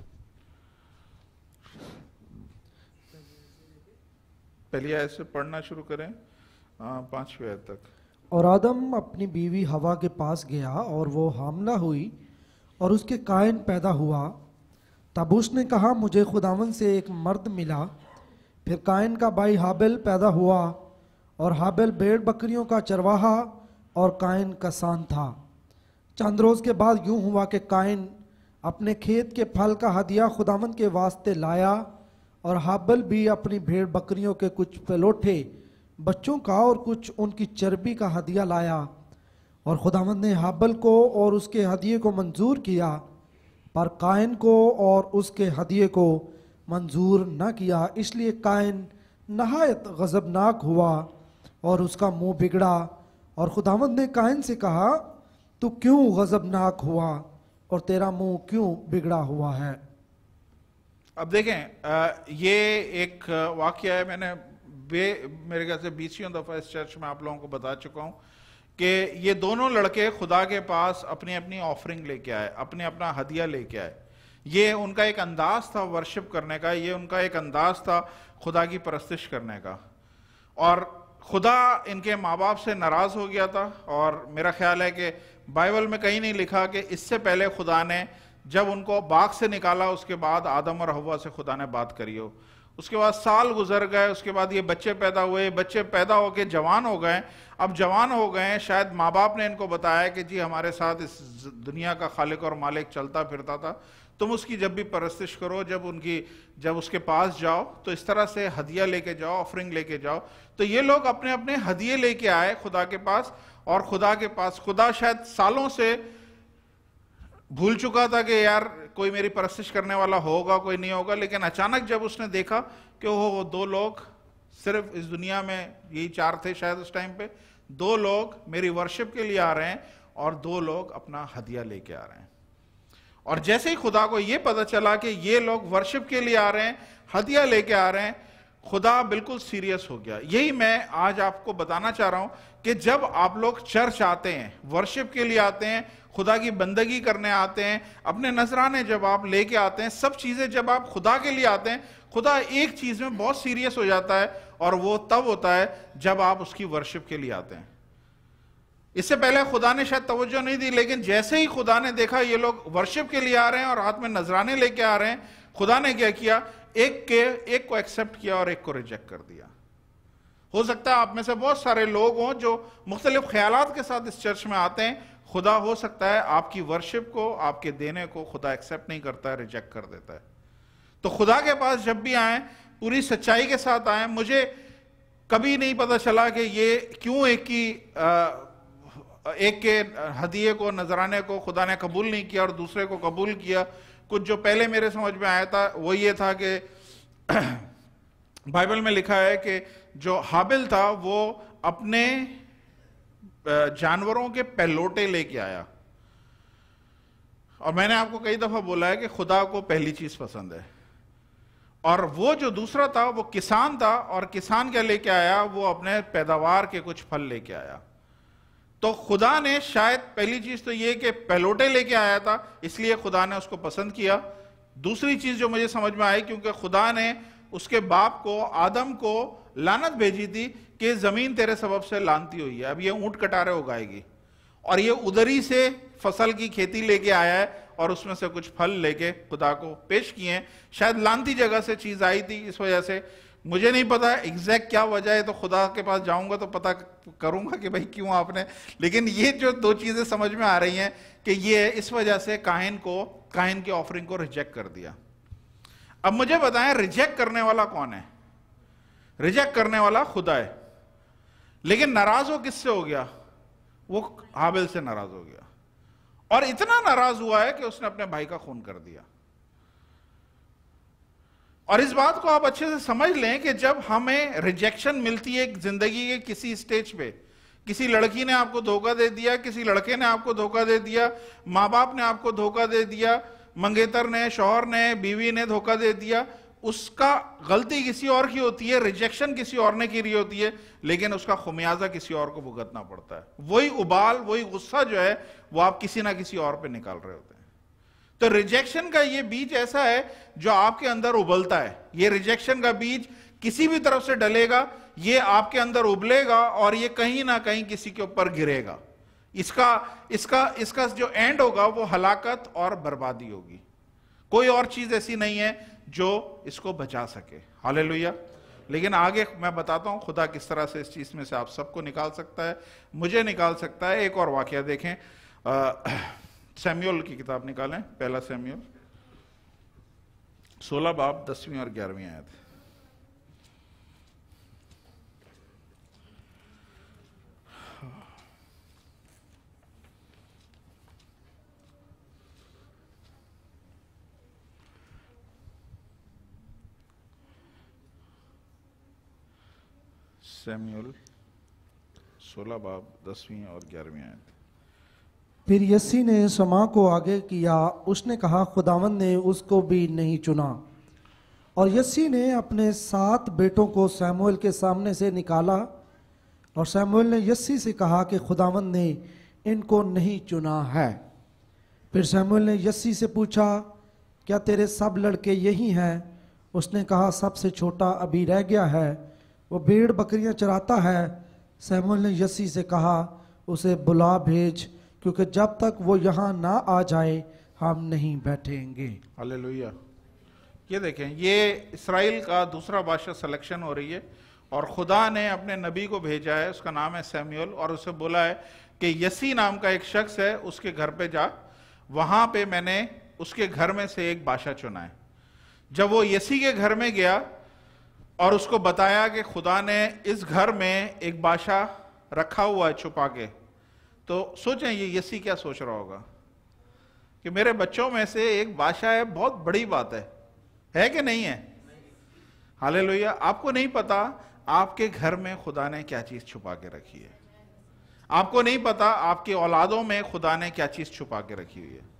पहली आयत से पढ़ना शुरू करें 5वीं आयत तक। और आदम अपनी बीवी हवा के पास गया और वो हामला हुई और उसके कायन पैदा हुआ। तब उसने कहा, मुझे खुदावन से एक मर्द मिला। फिर कायन का भाई हाबिल पैदा हुआ और हाबिल भेड़ बकरियों का चरवाहा और कायन कसान था। चंद रोज के बाद यूं हुआ कि कायन अपने खेत के फल का हदिया खुदावन के वास्ते लाया और हाबिल भी अपनी भेड़ बकरियों के कुछ पलोठे बच्चों का और कुछ उनकी चर्बी का हदिया लाया। और खुदावंद ने हाबिल को और उसके हदिये को मंजूर किया, पर कायन को और उसके हदिये को मंजूर न किया। इसलिए कायन नहायत गज़बनाक हुआ और उसका मुंह बिगड़ा। और खुदावंद ने कायन से कहा, तू क्यों गज़बनाक हुआ और तेरा मुंह क्यों बिगड़ा हुआ है? अब देखें, ये एक वाकया है। मैंने मेरे ख्याल से 20वीं दफ़ा इस चर्च में आप लोगों को बता चुका हूं कि ये दोनों लड़के खुदा के पास अपनी अपनी ऑफरिंग लेके आए, अपने अपना हदिया लेके आए। ये उनका एक अंदाज था वर्शिप करने का, ये उनका एक अंदाज था खुदा की परस्तिश करने का। और खुदा इनके माँ बाप से नाराज हो गया था। और मेरा ख्याल है कि बाइबल में कहीं नहीं लिखा कि इससे पहले खुदा ने जब उनको बाग से निकाला उसके बाद आदम और हव्वा से खुदा ने बात करी हो। उसके बाद साल गुजर गए, उसके बाद ये बच्चे पैदा हुए, बच्चे पैदा होके जवान हो गए। अब जवान हो गए, शायद माँ बाप ने इनको बताया कि जी हमारे साथ इस दुनिया का खालिक और मालिक चलता फिरता था, तुम उसकी जब भी परस्तिश करो, जब उसके पास जाओ तो इस तरह से हदिया लेके जाओ, ऑफरिंग लेके जाओ। तो ये लोग अपने अपने हदिये लेके आए खुदा के पास। और खुदा शायद सालों से भूल चुका था कि यार कोई मेरी परस्तिश करने वाला होगा, कोई नहीं होगा। लेकिन अचानक जब उसने देखा कि वो 2 लोग, सिर्फ इस दुनिया में यही 4 थे शायद उस टाइम पे, 2 लोग मेरी वर्शिप के लिए आ रहे हैं और 2 लोग अपना हदिया लेके आ रहे हैं। और जैसे ही खुदा को ये पता चला कि ये लोग वर्शिप के लिए आ रहे हैं, हदिया लेके आ रहे हैं, खुदा बिल्कुल सीरियस हो गया। यही मैं आज आपको बताना चाह रहा हूं कि जब आप लोग चर्च आते हैं, वर्शिप के लिए आते हैं, खुदा की बंदगी करने आते हैं, अपने नजराने जब आप लेके आते हैं, सब चीजें जब आप खुदा के लिए आते हैं, खुदा एक चीज में बहुत सीरियस हो जाता है और वो तब होता है जब आप उसकी वर्शिप के लिए आते हैं। इससे पहले खुदा ने शायद तवज्जो नहीं दी, लेकिन जैसे ही खुदा ने देखा ये लोग वर्शिप के लिए आ रहे हैं और हाथ में नजराने लेके आ रहे हैं, खुदा ने क्या किया, एक को एक्सेप्ट किया और एक को रिजेक्ट कर दिया। हो सकता है आप में से बहुत सारे लोग हों जो मुख्तलिफ ख्यालात के साथ इस चर्च में आते हैं। खुदा हो सकता है आपकी वर्शिप को, आपके देने को खुदा एक्सेप्ट नहीं करता है, रिजेक्ट कर देता है। तो खुदा के पास जब भी आए पूरी सच्चाई के साथ आए। मुझे कभी नहीं पता चला कि ये क्यों एक के हदिये को, नजराने को खुदा ने कबूल नहीं किया और दूसरे को कबूल किया। कुछ जो पहले मेरे समझ में आया था वो ये था कि बाइबल में लिखा है कि जो हाबिल था वो अपने जानवरों के पहलोटे लेके आया। और मैंने आपको कई दफा बोला है कि खुदा को पहली चीज पसंद है। और वो जो दूसरा था वो किसान था, और किसान क्या लेके आया, वो अपने पैदावार के कुछ फल लेके आया। तो खुदा ने शायद पहली चीज तो ये कि पहलोटे लेके आया था, इसलिए खुदा ने उसको पसंद किया। दूसरी चीज जो मुझे समझ में आई, क्योंकि खुदा ने उसके बाप को, आदम को लानत भेजी थी कि जमीन तेरे सबब से लानती हुई है, अब ये ऊंट कटारे उगाएगी। और ये उधरी से फसल की खेती लेके आया है और उसमें से कुछ फल लेके खुदा को पेश किए हैं। शायद लानती जगह से चीज आई थी, इस वजह से मुझे नहीं पता एग्जैक्ट क्या वजह है, तो खुदा के पास जाऊंगा तो पता करूंगा कि भाई क्यों आपने। लेकिन ये जो 2 चीजें समझ में आ रही हैं कि ये इस वजह से कायन की ऑफरिंग को रिजेक्ट कर दिया। अब मुझे बताएं रिजेक्ट करने वाला कौन है? रिजेक्ट करने वाला खुदा है। लेकिन नाराज वो किससे हो गया? वो हाबिल से नाराज हो गया, और इतना नाराज हुआ है कि उसने अपने भाई का खून कर दिया। और इस बात को आप अच्छे से समझ लें कि जब हमें रिजेक्शन मिलती है जिंदगी के किसी स्टेज पे, किसी लड़की ने आपको धोखा दे दिया, किसी लड़के ने आपको धोखा दे दिया, माँ बाप ने आपको धोखा दे दिया, मंगेतर ने, शौहर ने, बीवी ने धोखा दे दिया, उसका गलती किसी और की होती है, रिजेक्शन किसी और ने की रही होती है, लेकिन उसका खुमियाजा किसी और को भुगतना पड़ता है। वही उबाल, वही गुस्सा जो है वो आप किसी ना किसी और पे निकाल रहे होते हैं। तो रिजेक्शन का ये बीज ऐसा है जो आपके अंदर उबलता है। ये रिजेक्शन का बीज किसी भी तरफ से डलेगा, ये आपके अंदर उबलेगा और ये कहीं ना कहीं किसी के ऊपर गिरेगा। इसका जो एंड होगा वो हलाकत और बर्बादी होगी। कोई और चीज ऐसी नहीं है जो इसको बचा सके। हालेलुया। लेकिन आगे मैं बताता हूं खुदा किस तरह से इस चीज में से आप सबको निकाल सकता है, मुझे निकाल सकता है। एक और वाकया देखें, सैमुएल की किताब निकालें, पहला सैमुएल 16 बाब 10वीं और 11वीं आयत। सैमुएल 16 बाब 10वीं और 11वीं आयत। फिर यस्सी ने शमा को आगे किया, उसने कहा खुदावंद ने उसको भी नहीं चुना। और यस्सी ने अपने 7 बेटों को सैमुएल के सामने से निकाला, और सैमुएल ने यस्सी से कहा कि खुदावंद ने इनको नहीं चुना है। फिर सैमुएल ने यस्सी से पूछा, क्या तेरे सब लड़के यही हैं? उसने कहा, सबसे छोटा अभी रह गया है, वो भेड़ बकरियां चराता है। सैमुएल ने यस्सी से कहा, उसे बुला भेज, क्योंकि जब तक वो यहाँ ना आ जाए हम नहीं बैठेंगे। हालेलुया। ये देखें, ये इस्राएल का दूसरा बादशाह सिलेक्शन हो रही है और खुदा ने अपने नबी को भेजा है, उसका नाम है सैमुएल, और उसे बोला है कि यसी नाम का एक शख्स है, उसके घर पे जा, वहां पे मैंने उसके घर में से एक बादशाह चुना है। जब वो यसी के घर में गया और उसको बताया कि खुदा ने इस घर में एक बादशाह रखा हुआ है छुपा के, तो सोचें ये यसी क्या सोच रहा होगा कि मेरे बच्चों में से एक बादशाह है, बहुत बड़ी बात है कि नहीं है? हालेलुया। आपको नहीं पता आपके घर में खुदा ने क्या चीज छुपा के रखी है, आपको नहीं पता आपके औलादों में खुदा ने क्या चीज छुपा के रखी हुई है।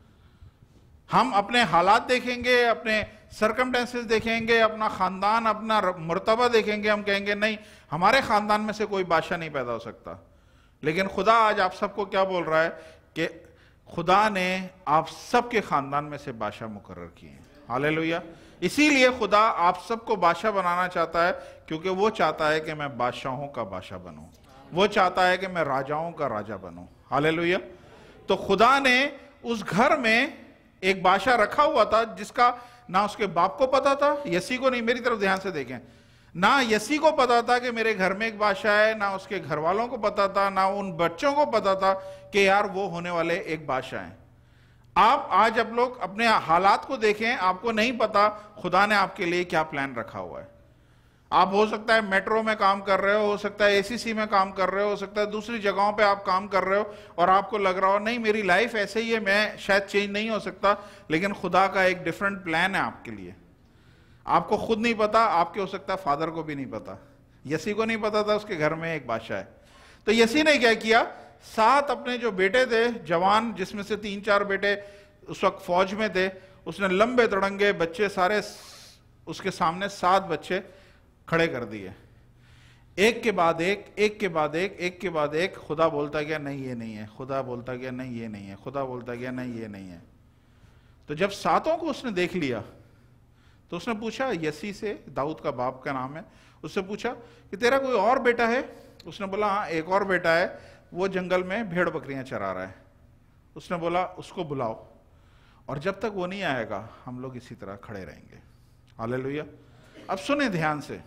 हम अपने हालात देखेंगे, अपने सर्कमस्टेंसेस देखेंगे, अपना खानदान, अपना मर्तबा देखेंगे, हम कहेंगे नहीं हमारे खानदान में से कोई बादशाह नहीं पैदा हो सकता। लेकिन खुदा आज आप सबको क्या बोल रहा है कि खुदा ने आप सबके खानदान में से बादशाह मुकर्रर किए हैं। हालेलुया। इसीलिए खुदा आप सबको बादशाह बनाना चाहता है, क्योंकि वो चाहता है कि मैं बादशाहों का बादशाह बनूं, वो चाहता है कि मैं राजाओं का राजा बनूं। हालेलुया। तो खुदा ने उस घर में एक बादशाह रखा हुआ था जिसका ना उसके बाप को पता था, यसी को नहीं, मेरी तरफ ध्यान से देखें, ना यसी को पता था कि मेरे घर में एक बादशाह है, ना उसके घर वालों को पता था, ना उन बच्चों को पता था कि यार वो होने वाले एक बादशाह हैं। आप आज आप लोग अपने हालात को देखें, आपको नहीं पता खुदा ने आपके लिए क्या प्लान रखा हुआ है। आप हो सकता है मेट्रो में काम कर रहे हो सकता है एसीसी में काम कर रहे हो सकता है दूसरी जगहों पे आप काम कर रहे हो और आपको लग रहा हो नहीं मेरी लाइफ ऐसे ही है, मैं शायद चेंज नहीं हो सकता, लेकिन खुदा का एक डिफरेंट प्लान है आपके लिए। आपको खुद नहीं पता, आपके हो सकता है फादर को भी नहीं पता, यसी को नहीं पता था उसके घर में एक बादशाह है। तो यसी ने क्या किया, 7 अपने जो बेटे थे जवान, जिसमें से 3-4 बेटे उस वक्त फौज में थे, उसने लंबे तड़ंगे बच्चे सारे उसके सामने 7 बच्चे खड़े कर दिए, एक के बाद एक, एक के बाद एक, एक के बाद एक। खुदा बोलता गया नहीं ये नहीं है, खुदा बोलता गया नहीं ये नहीं है, खुदा बोलता गया नहीं ये नहीं है। तो जब 7 को उसने देख लिया तो उसने पूछा यसी से, दाऊद का बाप का नाम है, उससे पूछा कि तेरा कोई और बेटा है? उसने बोला हाँ एक और बेटा है, वो जंगल में भेड़ बकरियां चरा रहा है। उसने बोला उसको बुलाओ, और जब तक वो नहीं आएगा हम लोग इसी तरह खड़े रहेंगे। हालेलुया। अब सुने ध्यान से,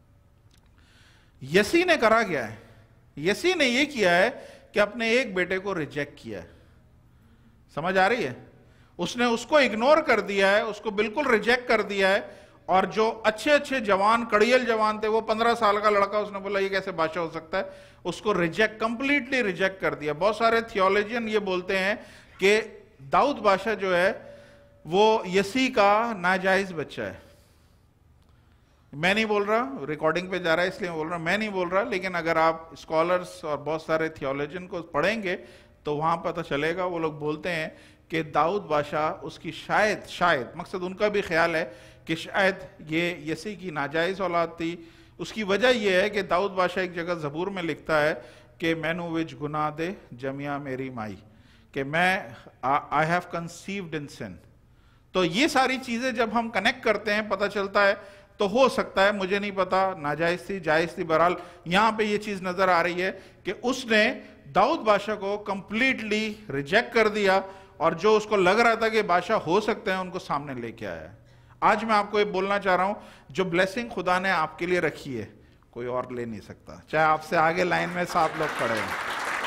यसी ने करा क्या है, यसी ने ये किया है कि अपने एक बेटे को रिजेक्ट किया है। समझ आ रही है? उसने उसको इग्नोर कर दिया है, उसको बिल्कुल रिजेक्ट कर दिया है, और जो अच्छे अच्छे जवान, कड़ियल जवान थे, वो 15 साल का लड़का, उसने बोला ये कैसे बादशाह हो सकता है, उसको रिजेक्ट, कंप्लीटली रिजेक्ट कर दिया। बहुत सारे थियोलॉजियन ये बोलते हैं कि दाऊद बादशाह जो है वो यसी का नाजायज बच्चा है। मैं नहीं बोल रहा, रिकॉर्डिंग पे जा रहा है इसलिए मैं बोल रहा हूं, मैं नहीं बोल रहा, लेकिन अगर आप स्कॉलर्स और बहुत सारे थियोलॉजियन को पढ़ेंगे तो वहां पता चलेगा, वो लोग बोलते हैं कि दाऊद बादशाह उसकी शायद मकसद उनका भी ख्याल है कि शायद ये यसी की नाजायज औलाद थी। उसकी वजह यह है कि दाऊद बादशाह एक जगह ज़बूर में लिखता है कि मैनू विच गुनाह दे जमिया मेरी माई, कि मैं आई हैव कंसीव्ड इन सिन। तो ये सारी चीजें जब हम कनेक्ट करते हैं पता चलता है, तो हो सकता है, मुझे नहीं पता, नाजायज थी जायज थी, बहरहाल यहां पे ये चीज नजर आ रही है कि उसने दाऊद बादशाह को कंप्लीटली रिजेक्ट कर दिया और जो उसको लग रहा था कि बादशाह हो सकते हैं उनको सामने लेके आया। आज मैं आपको ये बोलना चाह रहा हूं, जो ब्लेसिंग खुदा ने आपके लिए रखी है कोई और ले नहीं सकता, चाहे आपसे आगे लाइन में 7 लोग खड़े हैं।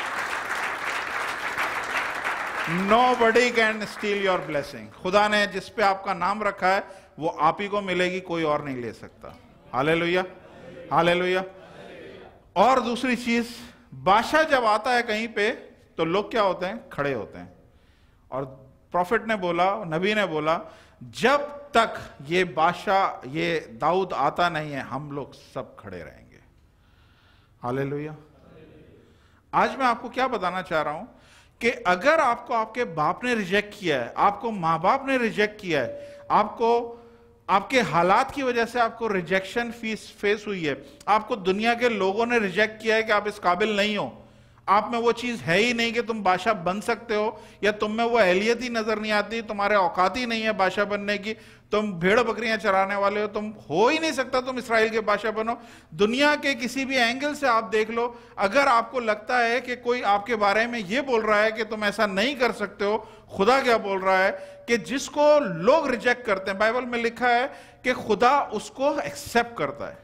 Nobody can steal your blessing। खुदा ने जिस पे आपका नाम रखा है वो आप ही को मिलेगी, कोई और नहीं ले सकता। Hallelujah, hallelujah. और दूसरी चीज, बादशाह जब आता है कहीं पे तो लोग क्या होते हैं, खड़े होते हैं। और प्रॉफिट ने बोला, नबी ने बोला, जब तक ये बादशाह ये दाऊद आता नहीं है हम लोग सब खड़े रहेंगे। हालेलुया। आज मैं आपको क्या बताना चाह रहा हूं कि अगर आपको आपके बाप ने रिजेक्ट किया है, आपको माँ बाप ने रिजेक्ट किया है, आपको आपके हालात की वजह से आपको रिजेक्शन फेस हुई है, आपको दुनिया के लोगों ने रिजेक्ट किया है कि आप इस काबिल नहीं हो, आप में वो चीज है ही नहीं कि तुम बादशाह बन सकते हो, या तुम में वो अहलियत ही नजर नहीं आती, तुम्हारे औकात ही नहीं है बादशाह बनने की, तुम भेड़ बकरियां चराने वाले हो, तुम हो ही नहीं सकता तुम इसराइल के बादशाह बनो। दुनिया के किसी भी एंगल से आप देख लो, अगर आपको लगता है कि कोई आपके बारे में ये बोल रहा है कि तुम ऐसा नहीं कर सकते हो, खुदा क्या बोल रहा है कि जिसको लोग रिजेक्ट करते हैं, बाइबल में लिखा है कि खुदा उसको एक्सेप्ट करता है।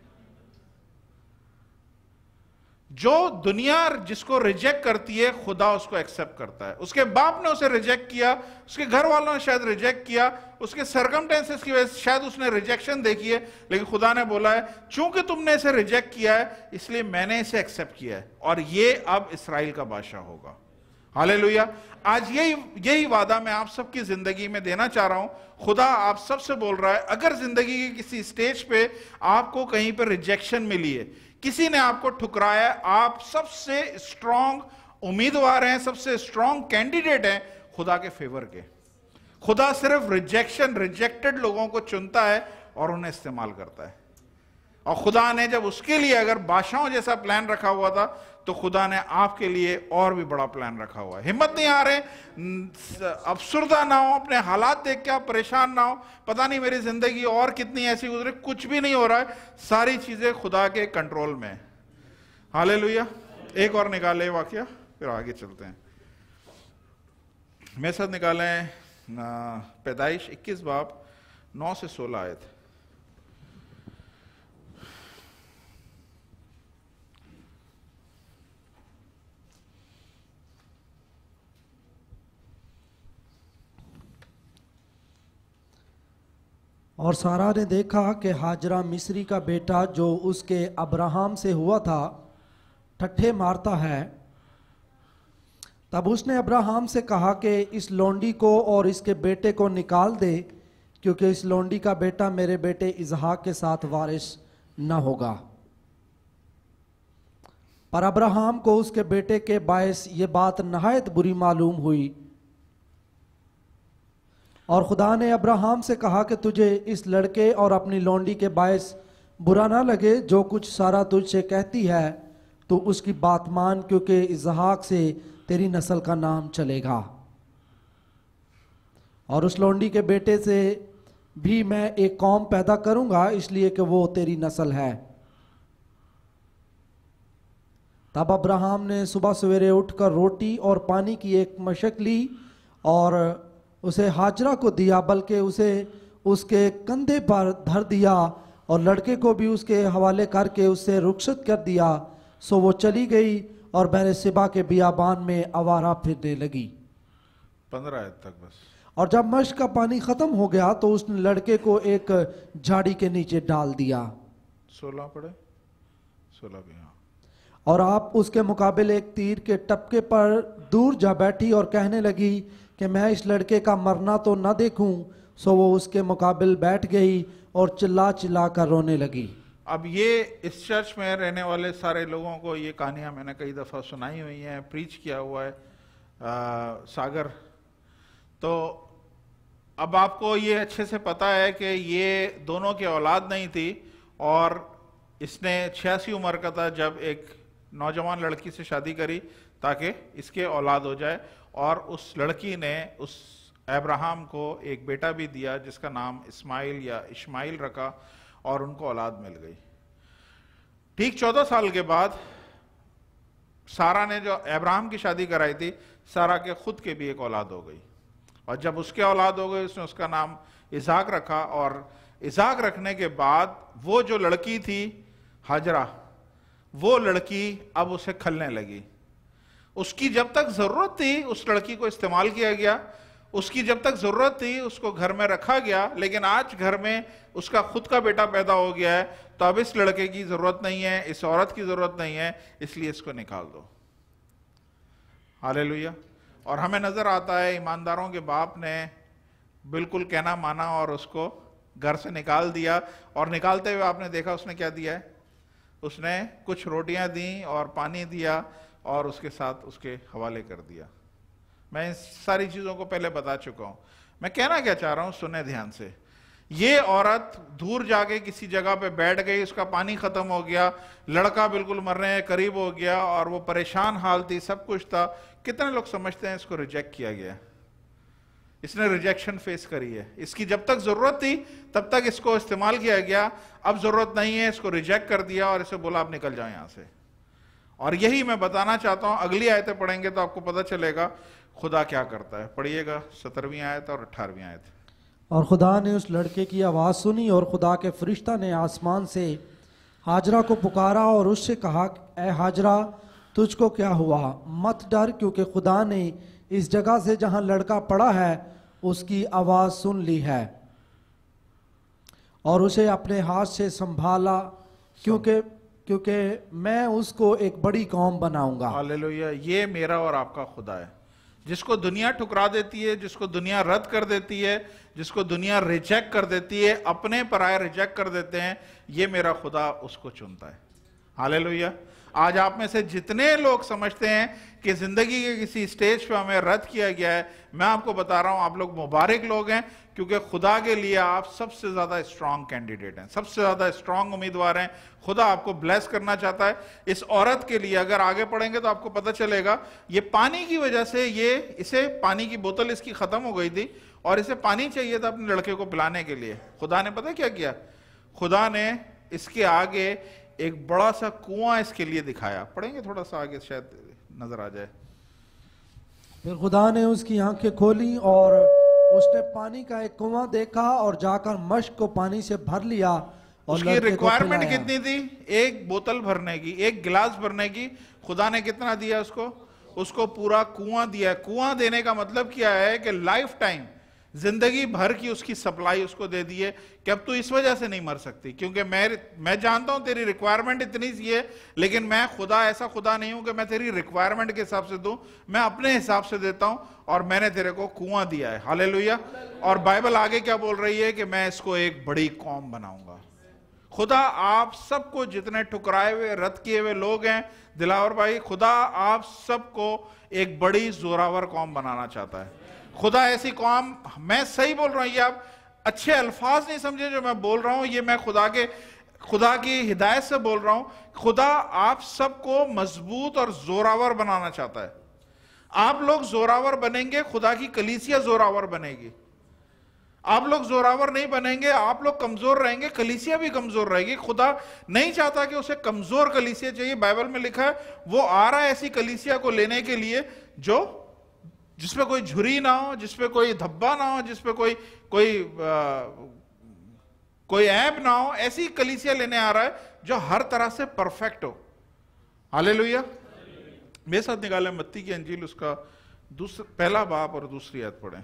जो दुनिया जिसको रिजेक्ट करती है खुदा उसको एक्सेप्ट करता है। उसके बाप ने उसे रिजेक्ट किया, उसके घर वालों ने शायद रिजेक्ट किया, उसके सर्कमस्टेंसेस की वजह से शायद उसने रिजेक्शन देखी है, लेकिन खुदा ने बोला है चूंकि तुमने इसे रिजेक्ट किया है इसलिए मैंने इसे एक्सेप्ट किया है और ये अब इसराइल का बादशाह होगा। हालेलुया। आज यही वादा मैं आप सबकी जिंदगी में देना चाह रहा हूं। खुदा आप सबसे बोल रहा है, अगर जिंदगी के किसी स्टेज पे आपको कहीं पर रिजेक्शन मिली है, किसी ने आपको ठुकराया, आप सबसे स्ट्रॉन्ग उम्मीदवार हैं, सबसे स्ट्रॉन्ग कैंडिडेट हैं खुदा के फेवर के। खुदा सिर्फ रिजेक्टेड लोगों को चुनता है और उन्हें इस्तेमाल करता है। और खुदा ने जब उसके लिए अगर बादशाहों जैसा प्लान रखा हुआ था तो खुदा ने आपके लिए और भी बड़ा प्लान रखा हुआ है। हिम्मत नहीं आ रहे, अफसुर्दा ना हो, अपने हालात देख के आप परेशान ना हो, पता नहीं मेरी जिंदगी और कितनी ऐसी गुजरे, कुछ भी नहीं हो रहा है, सारी चीजें खुदा के कंट्रोल में। हालेलुया। एक और निकाले वाकया, फिर आगे चलते हैं। मेरे साथ निकाले पैदाइश 21 बाब 9 से 16 आयत। और सारा ने देखा कि हाजरा मिस्री का बेटा जो उसके अब्राहम से हुआ था ठट्ठे मारता है। तब उसने अब्राहम से कहा कि इस लोंडी को और इसके बेटे को निकाल दे, क्योंकि इस लोंडी का बेटा मेरे बेटे इसहाक के साथ वारिस न होगा। पर अब्राहम को उसके बेटे के बायस ये बात नहायत बुरी मालूम हुई और खुदा ने अब्राहम से कहा कि तुझे इस लड़के और अपनी लोंडी के बायस बुरा ना लगे, जो कुछ सारा तुझसे कहती है तो उसकी बात मान, क्योंकि इसहाक से तेरी नस्ल का नाम चलेगा और उस लोंडी के बेटे से भी मैं एक कौम पैदा करूंगा, इसलिए कि वो तेरी नस्ल है। तब अब्राहम ने सुबह सवेरे उठकर रोटी और पानी की एक मशक ली और उसे हाजरा को दिया, बल्कि उसे उसके कंधे पर धर दिया और लड़के को भी उसके हवाले करके उससे रुखसत कर दिया। सो वो चली गई और बेरशेबा के बियाबान में आवारा फिरने लगी। 15 आयत तक बस। और जब मश्क का पानी खत्म हो गया तो उसने लड़के को एक झाड़ी के नीचे डाल दिया। 16 पढ़े, 16 भी। हाँ। और आप उसके मुकाबले एक तीर के टपके पर दूर जा बैठी और कहने लगी कि मैं इस लड़के का मरना तो न देखूं। सो वो उसके मुकाबिल बैठ गई और चिल्ला चिल्ला कर रोने लगी। अब ये इस चर्च में रहने वाले सारे लोगों को ये कहानियां मैंने कई दफ़ा सुनाई हुई हैं, प्रीच किया हुआ है सागर। तो अब आपको ये अच्छे से पता है कि ये दोनों की औलाद नहीं थी, और इसने 86 उम्र का था जब एक नौजवान लड़की से शादी करी ताकि इसके औलाद हो जाए, और उस लड़की ने उस अब्राहम को एक बेटा भी दिया जिसका नाम इस्माइल या इश्माइल रखा, और उनको औलाद मिल गई। ठीक 14 साल के बाद सारा ने जो अब्राहम की शादी कराई थी, सारा के खुद के भी एक औलाद हो गई, और जब उसके औलाद हो गई उसने उसका नाम इसाक रखा। और इसाक रखने के बाद वो जो लड़की थी हाजरा, वो लड़की अब उसे खलने लगी। उसकी जब तक जरूरत थी उस लड़की को इस्तेमाल किया गया, उसकी जब तक जरूरत थी उसको घर में रखा गया, लेकिन आज घर में उसका खुद का बेटा पैदा हो गया है, तो अब इस लड़के की जरूरत नहीं है, इस औरत की जरूरत नहीं है, इसलिए इसको निकाल दो। हालेलुया। और हमें नजर आता है ईमानदारों के बाप ने बिल्कुल कहना माना और उसको घर से निकाल दिया, और निकालते हुए आपने देखा उसने क्या दिया है, उसने कुछ रोटियां दी और पानी दिया और उसके साथ उसके हवाले कर दिया। मैं इन सारी चीजों को पहले बता चुका हूं। मैं कहना क्या चाह रहा हूं, सुने ध्यान से। ये औरत दूर जाके किसी जगह पे बैठ गई, उसका पानी खत्म हो गया, लड़का बिल्कुल मरने के करीब हो गया, और वो परेशान हाल थी, सब कुछ था। कितने लोग समझते हैं इसको रिजेक्ट किया गया, इसने रिजेक्शन फेस करी है। इसकी जब तक जरूरत थी तब तक इसको इस्तेमाल किया गया, अब जरूरत नहीं है, इसको रिजेक्ट कर दिया और इसे बोला आप निकल जाओ यहां से। और यही मैं बताना चाहता हूं, अगली आयतें पढ़ेंगे तो आपको पता चलेगा खुदा क्या करता है। पढ़िएगा 17वीं आयत और 18वीं आयत। और खुदा ने उस लड़के की आवाज़ सुनी, और खुदा के फरिश्ता ने आसमान से हाजरा को पुकारा और उससे कहा, ए हाजरा, तुझको क्या हुआ? मत डर, क्योंकि खुदा ने इस जगह से जहां लड़का पड़ा है उसकी आवाज़ सुन ली है और उसे अपने हाथ से संभाला, क्योंकि मैं उसको एक बड़ी कौम बनाऊंगा। हालेलुया। ये मेरा और आपका खुदा है, जिसको दुनिया ठुकरा देती है, जिसको दुनिया रद्द कर देती है, जिसको दुनिया रिजेक्ट कर देती है, अपने पराये रिजेक्ट कर देते हैं, ये मेरा खुदा उसको चुनता है। हालेलुया। आज आप में से जितने लोग समझते हैं कि जिंदगी के किसी स्टेज पे हमें रद्द किया गया है, मैं आपको बता रहा हूं आप लोग मुबारक लोग हैं, क्योंकि खुदा के लिए आप सबसे ज्यादा स्ट्रांग कैंडिडेट हैं, सबसे ज्यादा स्ट्रांग उम्मीदवार हैं। खुदा आपको ब्लेस करना चाहता है। इस औरत के लिए अगर आगे पढ़ेंगे तो आपको पता चलेगा, ये पानी की वजह से, इसे पानी की बोतल इसकी खत्म हो गई थी और इसे पानी चाहिए था अपने लड़के को पिलाने के लिए। खुदा ने पता क्या किया? खुदा ने इसके आगे एक बड़ा सा कुआं इसके लिए दिखाया। पढ़ेंगे थोड़ा सा आगे, शायद नजर आ जाए। फिर खुदा ने उसकी आंखें खोली और उसने पानी का एक कुआं देखा और जाकर मश्क को पानी से भर लिया। और उसकी रिक्वायरमेंट कितनी थी? एक बोतल भरने की, एक गिलास भरने की। खुदा ने कितना दिया उसको पूरा कुआं दिया। कुआं देने का मतलब क्या है कि लाइफ टाइम, जिंदगी भर की उसकी सप्लाई उसको दे दी है कि अब तू इस वजह से नहीं मर सकती, क्योंकि मैं जानता हूं तेरी रिक्वायरमेंट इतनी सी है, लेकिन मैं खुदा ऐसा खुदा नहीं हूं कि मैं तेरी रिक्वायरमेंट के हिसाब से दूं, मैं अपने हिसाब से देता हूं, और मैंने तेरे को कुआं दिया है। हालेलुया। और बाइबल आगे क्या बोल रही है कि मैं इसको एक बड़ी कौम बनाऊंगा। खुदा आप सबको, जितने ठुकराए हुए रद्द किए हुए लोग हैं दिलावर भाई, खुदा आप सबको एक बड़ी जोरावर कौम बनाना चाहता है। खुदा ऐसी कौम, मैं सही बोल रहा हूं, ये आप अच्छे अल्फाज नहीं समझे जो मैं बोल रहा हूं, ये मैं खुदा की हिदायत से बोल रहा हूं। खुदा आप सबको मजबूत और जोरावर बनाना चाहता है। आप लोग जोरावर बनेंगे, खुदा की कलीसिया जोरावर बनेगी। आप लोग जोरावर नहीं बनेंगे, आप लोग कमजोर रहेंगे, कलीसिया भी कमजोर रहेगी। खुदा नहीं चाहता कि उसे कमजोर कलीसिया चाहिए। बाइबल में लिखा है वो आ रहा है ऐसी कलीसिया को लेने के लिए जिसपे कोई झुरी ना हो, जिसपे कोई धब्बा ना हो, जिसपे कोई ऐब ना हो। ऐसी कलीसिया लेने आ रहा है जो हर तरह से परफेक्ट हो। हालेलुया। मेरे साथ निकाले मत्ती की अंजील, उसका पहला बाब और दूसरी आयत पढ़ें।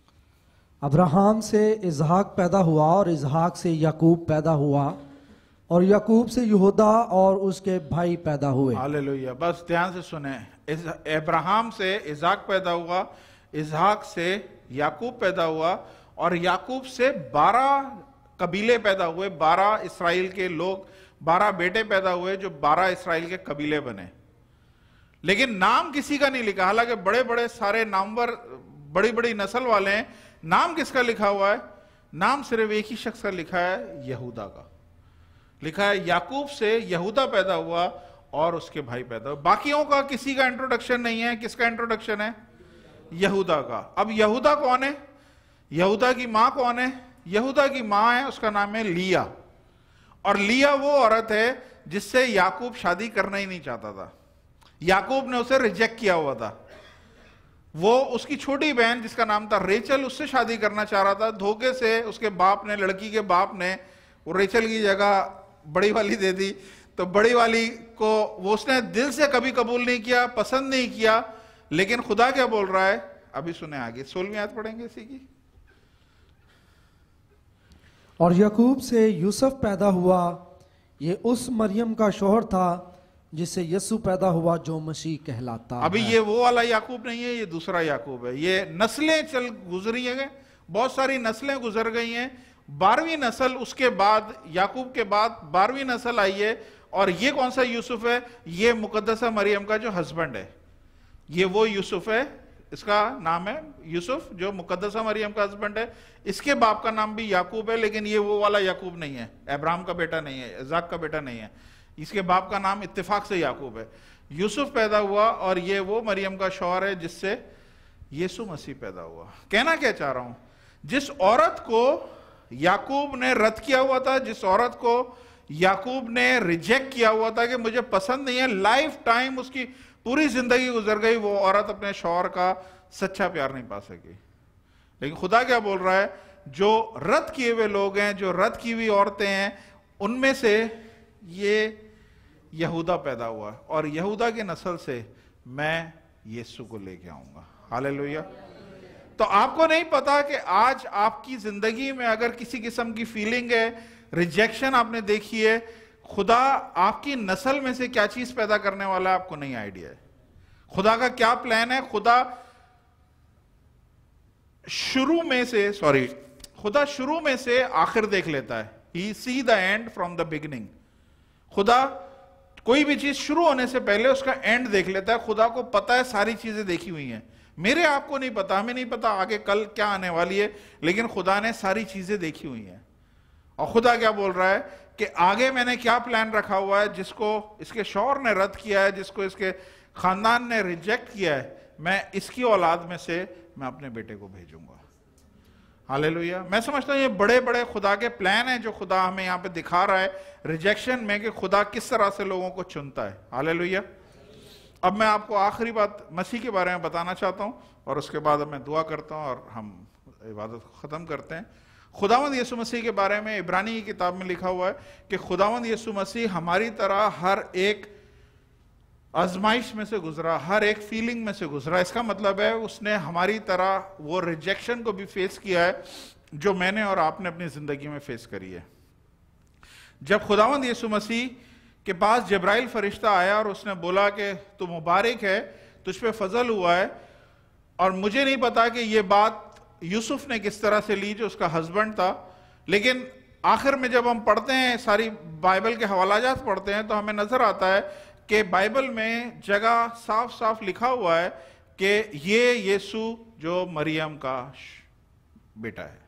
अब्राहम से इसहाक पैदा हुआ और इसहाक से याकूब पैदा हुआ और याकूब से यहूदा और उसके भाई पैदा हुए। हालेलुया। बस ध्यान से सुने, अब्राहम से इसाक पैदा हुआ, इसाक से याकूब पैदा हुआ, और याकूब से 12 कबीले पैदा हुए, 12 इसराइल के लोग, 12 बेटे पैदा हुए जो 12 इसराइल के कबीले बने। लेकिन नाम किसी का नहीं लिखा, हालांकि बड़े बड़े सारे नामवर, बड़ी बड़ी नस्ल वाले हैं। नाम किसका लिखा हुआ है? नाम सिर्फ एक ही शख्स का लिखा है, यहूदा का लिखा है। याकूब से यहूदा पैदा हुआ और उसके भाई पैदा हुए। बाकियों का किसी का इंट्रोडक्शन नहीं है। किसका इंट्रोडक्शन है? यहूदा का। अब यहूदा कौन है? यहूदा की मां कौन है? यहूदा की मां है, उसका नाम है लिया। और लिया वो औरत है जिससे याकूब शादी करना ही नहीं चाहता था। याकूब ने उसे रिजेक्ट किया हुआ था। वो उसकी छोटी बहन जिसका नाम था रेचल, उससे शादी करना चाह रहा था। धोखे से उसके बाप ने, लड़की के बाप ने, वो रेचल की जगह बड़ी वाली दे दी। तो बड़ी वाली को वो उसने दिल से कभी कबूल नहीं किया, पसंद नहीं किया। लेकिन खुदा क्या बोल रहा है? अभी सुने आगे, 16वीं आयत पढ़ेंगे इसी की। और याकूब से यूसुफ पैदा हुआ, ये उस मरियम का शौहर था जिससे यीशु पैदा हुआ जो मसीह कहलाता है। अभी ये वो वाला याकूब नहीं है, ये दूसरा याकूब है। ये नस्लें चल गुजरी है, बहुत सारी नस्लें गुजर गई हैं। 12वीं नस्ल उसके बाद, याकूब के बाद 12वीं नस्ल आई है। और ये कौन सा यूसुफ है? ये मुकद्दसा मरियम का जो हस्बैंड है, ये वो यूसुफ है। इसका नाम है यूसुफ, जो मुकद्दसा मरियम का हस्बैंड है। इसके बाप का नाम भी याकूब है, लेकिन ये वो वाला याकूब नहीं है, अब्राहम का बेटा नहीं है, इसाक का बेटा नहीं है। इसके बाप का नाम इत्तेफाक से याकूब है। यूसुफ पैदा हुआ और ये वो मरियम का शौहर है जिससे यीशु मसीह पैदा हुआ। कहना क्या चाह रहा हूं, जिस औरत को याकूब ने रद्द किया हुआ था, जिस औरत को याकूब ने रिजेक्ट किया हुआ था कि मुझे पसंद नहीं है, लाइफ टाइम उसकी पूरी जिंदगी गुजर गई, वो औरत अपने शौहर का सच्चा प्यार नहीं पा सकी। लेकिन खुदा क्या बोल रहा है? जो रद्द किए हुए लोग हैं, जो रद्द की हुई औरतें हैं, उनमें से ये यहूदा पैदा हुआ, और यहूदा के नस्ल से मैं यीशु को लेके आऊंगा। हालेलुया। तो आपको नहीं पता कि आज आपकी जिंदगी में अगर किसी किस्म की फीलिंग है, रिजेक्शन आपने देखी है, खुदा आपकी नस्ल में से क्या चीज पैदा करने वाला है आपको नहीं आइडिया है। खुदा का क्या प्लान है? खुदा शुरू में से आखिर देख लेता है। He see the end from the beginning. खुदा कोई भी चीज शुरू होने से पहले उसका एंड देख लेता है। खुदा को पता है, सारी चीजें देखी हुई हैं। मेरे आपको नहीं पता, हमें नहीं पता आगे कल क्या आने वाली है, लेकिन खुदा ने सारी चीजें देखी हुई हैं। और खुदा क्या बोल रहा है कि आगे मैंने क्या प्लान रखा हुआ है, जिसको इसके शौहर ने रद्द किया है, जिसको इसके खानदान ने रिजेक्ट किया है, मैं इसकी औलाद में से मैं अपने बेटे को भेजूंगा। हालेलुया। मैं समझता हूं ये बड़े बड़े खुदा के प्लान हैं जो खुदा हमें यहां पे दिखा रहा है रिजेक्शन में, कि खुदा किस तरह से लोगों को चुनता है। हालेलुया। अब मैं आपको आखिरी बात मसीह के बारे में बताना चाहता हूं, और उसके बाद मैं दुआ करता हूं और हम इबादत को खत्म करते हैं। खुदावंद यीशु मसीह के बारे में इब्रानी की किताब में लिखा हुआ है कि खुदावंद यीशु मसीह हमारी तरह हर एक आजमाइश में से गुजरा, हर एक फीलिंग में से गुजरा। इसका मतलब है उसने हमारी तरह वो रिजेक्शन को भी फेस किया है जो मैंने और आपने अपनी जिंदगी में फेस करी है। जब खुदावंद यीशु मसीह के पास जब्राइल फरिश्ता आया और उसने बोला कि तू मुबारक है, तुझ पे फजल हुआ है, और मुझे नहीं पता कि ये बात यूसुफ ने किस तरह से ली जो उसका हस्बैंड था, लेकिन आखिर में जब हम पढ़ते हैं, सारी बाइबल के हवालाजात पढ़ते हैं, तो हमें नजर आता है कि बाइबल में जगह साफ साफ लिखा हुआ है कि ये यीशु जो मरियम का बेटा है।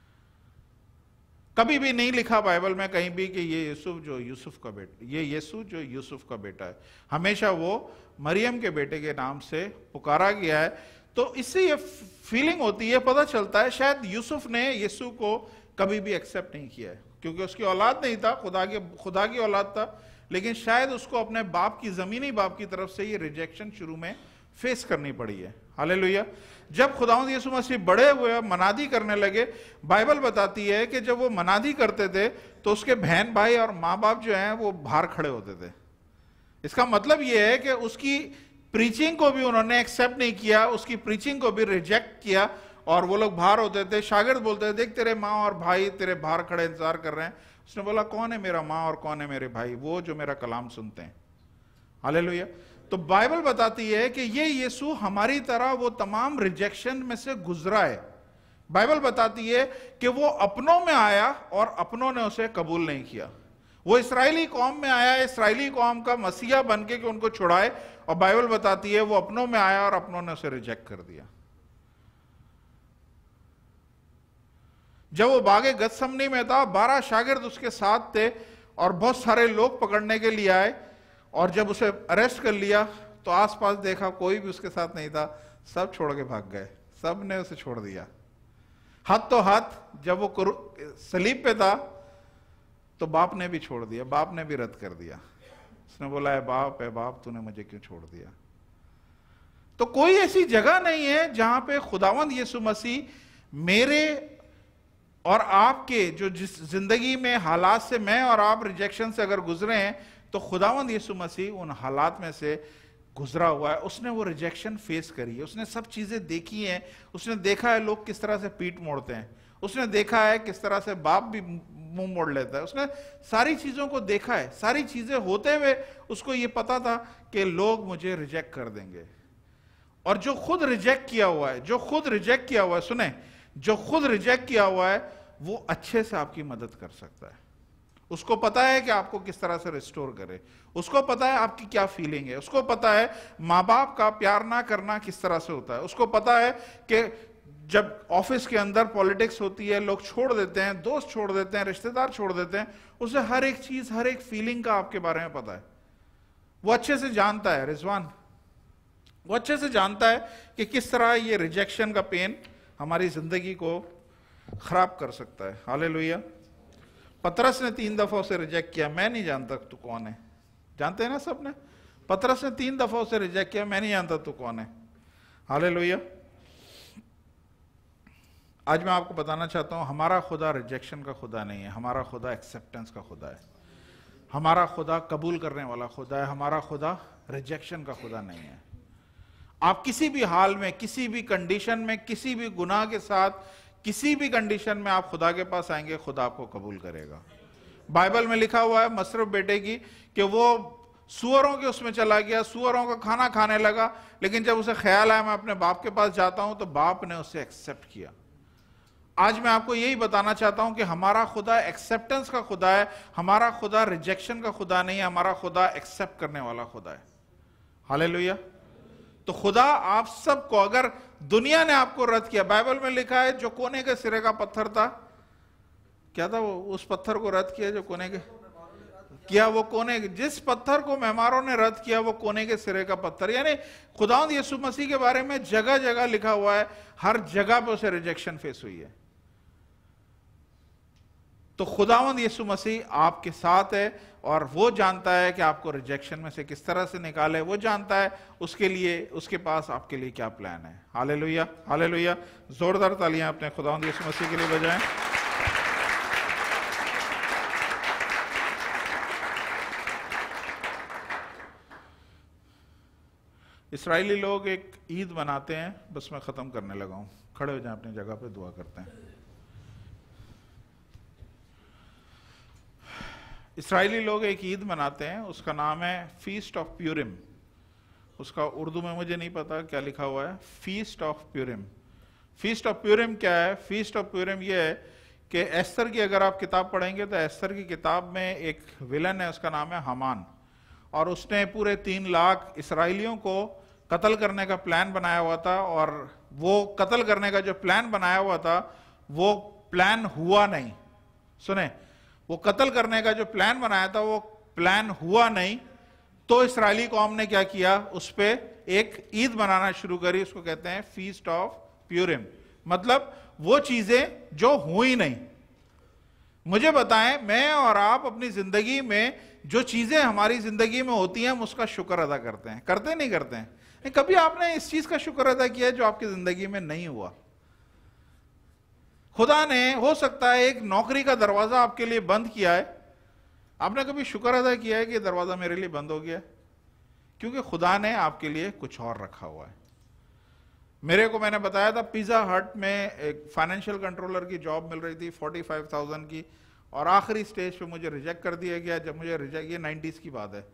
कभी भी नहीं लिखा बाइबल में कहीं भी कि ये यीशु जो यूसुफ का बेटा, ये यीशु जो यूसुफ का बेटा है। हमेशा वो मरियम के बेटे के नाम से पुकारा गया है। तो इससे ये फीलिंग होती है, पता चलता है शायद यूसुफ ने यीशु को कभी भी एक्सेप्ट नहीं किया है, क्योंकि उसकी औलाद नहीं था, खुदा की औलाद था, लेकिन शायद उसको अपने बाप की, जमीनी बाप की तरफ से ये रिजेक्शन शुरू में फेस करनी पड़ी है। हालेलुया। जब खुदावंद यीशु मसीह बड़े हुए, मनादी करने लगे, बाइबल बताती है कि जब वो मनादी करते थे तो उसके बहन भाई और माँ बाप जो हैं वो बाहर खड़े होते थे। इसका मतलब ये है कि उसकी प्रीचिंग को भी उन्होंने एक्सेप्ट नहीं किया, उसकी प्रीचिंग को भी रिजेक्ट किया, और वो लोग बाहर होते थे। शागिर्द बोलते थे, देख तेरे माँ और भाई तेरे बाहर खड़े इंतजार कर रहे हैं। उसने बोला कौन है मेरा माँ और कौन है मेरे भाई? वो जो मेरा कलाम सुनते हैं। हालेलुया। तो बाइबल बताती है कि ये यीशु हमारी तरह वो तमाम रिजेक्शन में से गुजरा है। बाइबल बताती है कि वो अपनों में आया और अपनों ने उसे कबूल नहीं किया। वो इस्राएली कौम में आया, इस्राएली कौम का मसीहा बन के कि उनको छुड़ाए, और बाइबल बताती है वो अपनों में आया और अपनों ने उसे रिजेक्ट कर दिया। जब वो बागे गतसमनी में था, 12 शागिर्द उसके साथ थे और बहुत सारे लोग पकड़ने के लिए आए, और जब उसे अरेस्ट कर लिया तो आसपास देखा कोई भी उसके साथ नहीं था, सब छोड़ के भाग गए, सब ने उसे छोड़ दिया। हाथ तो हाथ जब वो सलीब पे था तो बाप ने भी छोड़ दिया, बाप ने भी रद्द कर दिया। उसने बोला है बाप तूने मुझे क्यों छोड़ दिया? तो कोई ऐसी जगह नहीं है जहां पे खुदावंद यीशु मसीह मेरे और आपके जो जिस जिंदगी में हालात से मैं और आप रिजेक्शन से अगर गुजरे हैं, तो खुदावंद यीशु मसीह उन हालात में से गुजरा हुआ है। उसने वो रिजेक्शन फेस करी है, उसने सब चीजें देखी हैं, उसने देखा है लोग किस तरह से पीठ मोड़ते हैं, उसने देखा है किस तरह से बाप भी मुंह मोड़ लेता है, उसने सारी चीजों को देखा है। सारी चीजें होते हुए उसको ये पता था कि लोग मुझे रिजेक्ट कर देंगे। और जो खुद रिजेक्ट किया हुआ है, जो खुद रिजेक्ट किया हुआ है, सुने, जो खुद रिजेक्ट किया हुआ है वो अच्छे से आपकी मदद कर सकता है। उसको पता है कि आपको किस तरह से रिस्टोर करे, उसको पता है आपकी क्या फीलिंग है, उसको पता है माँ बाप का प्यार ना करना किस तरह से होता है, उसको पता है कि जब ऑफिस के अंदर पॉलिटिक्स होती है, लोग छोड़ देते हैं, दोस्त छोड़ देते हैं, रिश्तेदार छोड़ देते हैं, उसे हर एक चीज, हर एक फीलिंग का आपके बारे में पता है। वो अच्छे से जानता है, रिजवान, वो अच्छे से जानता है कि किस तरह ये रिजेक्शन का पेन हमारी जिंदगी को खराब कर सकता है। हालेलुया। पतरस ने 3 दफा उसे रिजेक्ट किया, मैं नहीं जानता तू कौन है। जानते हैं ना सबने, पतरस ने 3 दफा उसे रिजेक्ट किया, मैं नहीं जानता तू कौन है। हालेलुया। आज मैं आपको बताना चाहता हूं, हमारा खुदा रिजेक्शन का खुदा नहीं है, हमारा खुदा एक्सेप्टेंस का खुदा है। हमारा खुदा कबूल करने वाला खुदा है, हमारा खुदा रिजेक्शन का खुदा नहीं है। आप किसी भी हाल में, किसी भी कंडीशन में, किसी भी गुनाह के साथ, किसी भी कंडीशन में आप खुदा के पास आएंगे, खुदा आपको कबूल करेगा। बाइबल में लिखा हुआ है मसरूफ बेटे की कि वो सुअरों के उसमें चला गया, सुअरों का खाना खाने लगा, लेकिन जब उसे ख्याल आया मैं अपने बाप के पास जाता हूं, तो बाप ने उसे एक्सेप्ट किया। आज मैं आपको यही बताना चाहता हूं कि हमारा खुदा एक्सेप्टेंस का खुदा है, हमारा खुदा रिजेक्शन का खुदा नहीं है, हमारा खुदा एक्सेप्ट करने वाला खुदा है। हालेलुया। तो खुदा आप सबको, अगर दुनिया ने आपको रद्द किया, बाइबल में लिखा है जो कोने के सिरे का पत्थर था, क्या था वो, उस पत्थर को रद्द किया जो कोने के किया, वो कोने, जिस पत्थर को मेहमारों ने रद्द किया वो कोने के सिरे का पत्थर। यानी खुदावंद यीशु मसीह के बारे में जगह जगह लिखा हुआ है, हर जगह पे उसे रिजेक्शन फेस हुई है। तो खुदावंद यीशु मसीह आपके साथ है और वो जानता है कि आपको रिजेक्शन में से किस तरह से निकाले, वो जानता है उसके लिए, उसके पास आपके लिए क्या प्लान है। Hallelujah, hallelujah. जोरदार तालियां अपने खुदावंद यीशु मसीह के लिए बजाएं। इस्राएली लोग एक ईद मनाते हैं, बस मैं खत्म करने लगा हूं, खड़े हो जाएं अपनी जगह पे, दुआ करते हैं। इस्राएली लोग एक ईद मनाते हैं, उसका नाम है फीस्ट ऑफ प्यूरिम। उसका उर्दू में मुझे नहीं पता क्या लिखा हुआ है, feast of Purim. Feast of Purim क्या है? फीस्ट ऑफ प्यूरिम ये है कि एस्तर की अगर आप किताब पढ़ेंगे तो एस्तर की किताब में एक विलन है, उसका नाम है हामान, और उसने पूरे 3 लाख इसराइलियों को कत्ल करने का प्लान बनाया हुआ था, और वो कत्ल करने का जो प्लान बनाया हुआ था वो प्लान हुआ नहीं। सुने, वो कत्ल करने का जो प्लान बनाया था वो प्लान हुआ नहीं, तो इस्राएली कौम ने क्या किया, उस पर एक ईद मनाना शुरू करी, उसको कहते हैं फीस्ट ऑफ प्यूरिम। मतलब वो चीजें जो हुई नहीं। मुझे बताएं, मैं और आप अपनी जिंदगी में जो चीजें हमारी जिंदगी में होती हैं हम उसका शुक्र अदा करते हैं, करते नहीं करते हैं? कभी आपने इस चीज का शुक्र अदा किया है जो आपकी जिंदगी में नहीं हुआ? खुदा ने हो सकता है एक नौकरी का दरवाजा आपके लिए बंद किया है, आपने कभी शुक्र अदा किया है कि दरवाजा मेरे लिए बंद हो गया? क्योंकि खुदा ने आपके लिए कुछ और रखा हुआ है। मेरे को, मैंने बताया था, पिज्जा हट में एक फाइनेंशियल कंट्रोलर की जॉब मिल रही थी 45,000 की, और आखिरी स्टेज पे मुझे रिजेक्ट कर दिया गया। जब मुझे रिजेक्ट, ये 90s की बात है,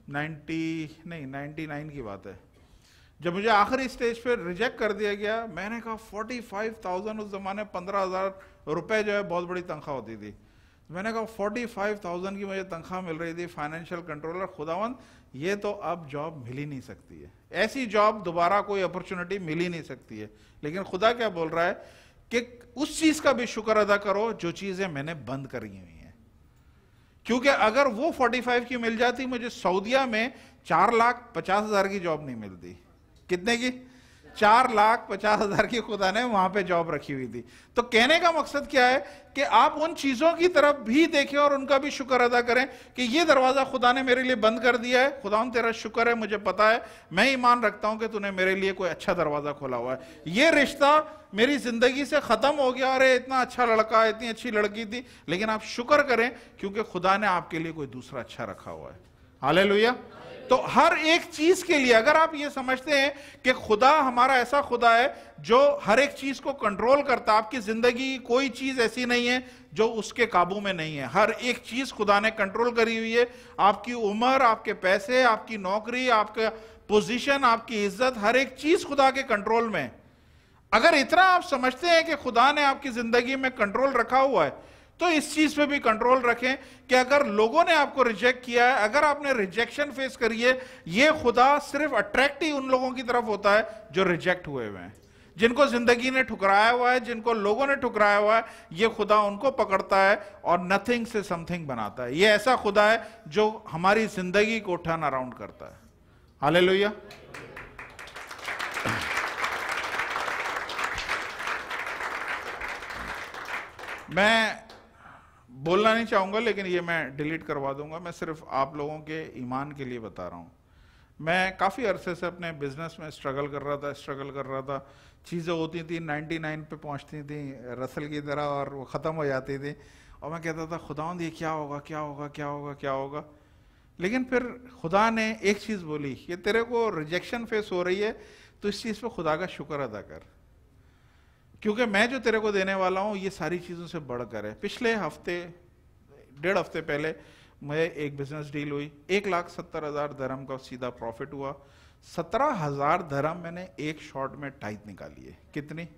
99 की बात है, जब मुझे आखिरी स्टेज पे रिजेक्ट कर दिया गया, मैंने कहा 45,000, उस जमाने 15,000 रुपए जो है बहुत बड़ी तनख्वाह होती थी। मैंने कहा 45,000 की मुझे तनख्वाह मिल रही थी, फाइनेंशियल कंट्रोलर, खुदावंद ये तो अब जॉब मिल ही नहीं सकती है, ऐसी जॉब दोबारा कोई अपॉर्चुनिटी मिल ही नहीं सकती है। लेकिन खुदा क्या बोल रहा है कि उस चीज का भी शुक्र अदा करो जो चीजें मैंने बंद करी हुई हैं, क्योंकि अगर वो 45 की मिल जाती, मुझे सऊदिया में 4,50,000 की जॉब नहीं मिलती। कितने की? 4,50,000 की खुदा ने वहां पे जॉब रखी हुई थी। तो कहने का मकसद क्या है कि आप उन चीजों की तरफ भी देखें और उनका भी शुक्र अदा करें कि ये दरवाजा खुदा ने मेरे लिए बंद कर दिया है, खुदा तेरा शुक्र है, मुझे पता है, मैं ईमान रखता हूं कि तूने मेरे लिए कोई अच्छा दरवाजा खोला हुआ है। ये रिश्ता मेरी जिंदगी से खत्म हो गया, अरे इतना अच्छा लड़का, इतनी अच्छी लड़की थी, लेकिन आप शुक्र करें क्योंकि खुदा ने आपके लिए कोई दूसरा अच्छा रखा हुआ है। हालेलुया। तो हर एक चीज के लिए अगर आप ये समझते हैं कि खुदा हमारा ऐसा खुदा है जो हर एक चीज को कंट्रोल करता है, आपकी जिंदगी की कोई चीज ऐसी नहीं है जो उसके काबू में नहीं है, हर एक चीज खुदा ने कंट्रोल करी हुई है। आपकी उम्र, आपके पैसे, आपकी नौकरी, आपका पोजीशन, आपकी इज्जत, हर एक चीज खुदा के कंट्रोल में। अगर इतना आप समझते हैं कि खुदा ने आपकी जिंदगी में कंट्रोल रखा हुआ है, तो इस चीज पे भी कंट्रोल रखें कि अगर लोगों ने आपको रिजेक्ट किया है, अगर आपने रिजेक्शन फेस करी है, ये खुदा सिर्फ अट्रैक्ट ही उन लोगों की तरफ होता है जो रिजेक्ट हुए हुए हैं, जिनको जिंदगी ने ठुकराया हुआ है, जिनको लोगों ने ठुकराया हुआ है, ये खुदा उनको पकड़ता है और नथिंग से समथिंग बनाता है। ये ऐसा खुदा है जो हमारी जिंदगी को टर्न अराउंड करता है। हालेलुया। मैं बोलना नहीं चाहूंगा, लेकिन ये मैं डिलीट करवा दूंगा। मैं सिर्फ आप लोगों के ईमान के लिए बता रहा हूं। मैं काफ़ी अरसे से अपने बिजनेस में स्ट्रगल कर रहा था। चीज़ें होती थी 99 पे पहुंचती थी रसल की तरह और वो ख़त्म हो जाती थी, और मैं कहता था खुदावंद ये क्या होगा, क्या होगा, क्या होगा, क्या होगा। लेकिन फिर खुदा ने एक चीज़ बोली, ये तेरे को रिजेक्शन फेस हो रही है तो इस चीज़ पर खुदा का शुक्र अदा कर, क्योंकि मैं जो तेरे को देने वाला हूं ये सारी चीज़ों से बढ़कर है। पिछले हफ्ते, 1.5 हफ्ते पहले मुझे एक बिजनेस डील हुई, 1,70,000 दरम का सीधा प्रॉफिट हुआ। 17,000 दरम मैंने एक शॉट में टाइट निकाली है। कितनी?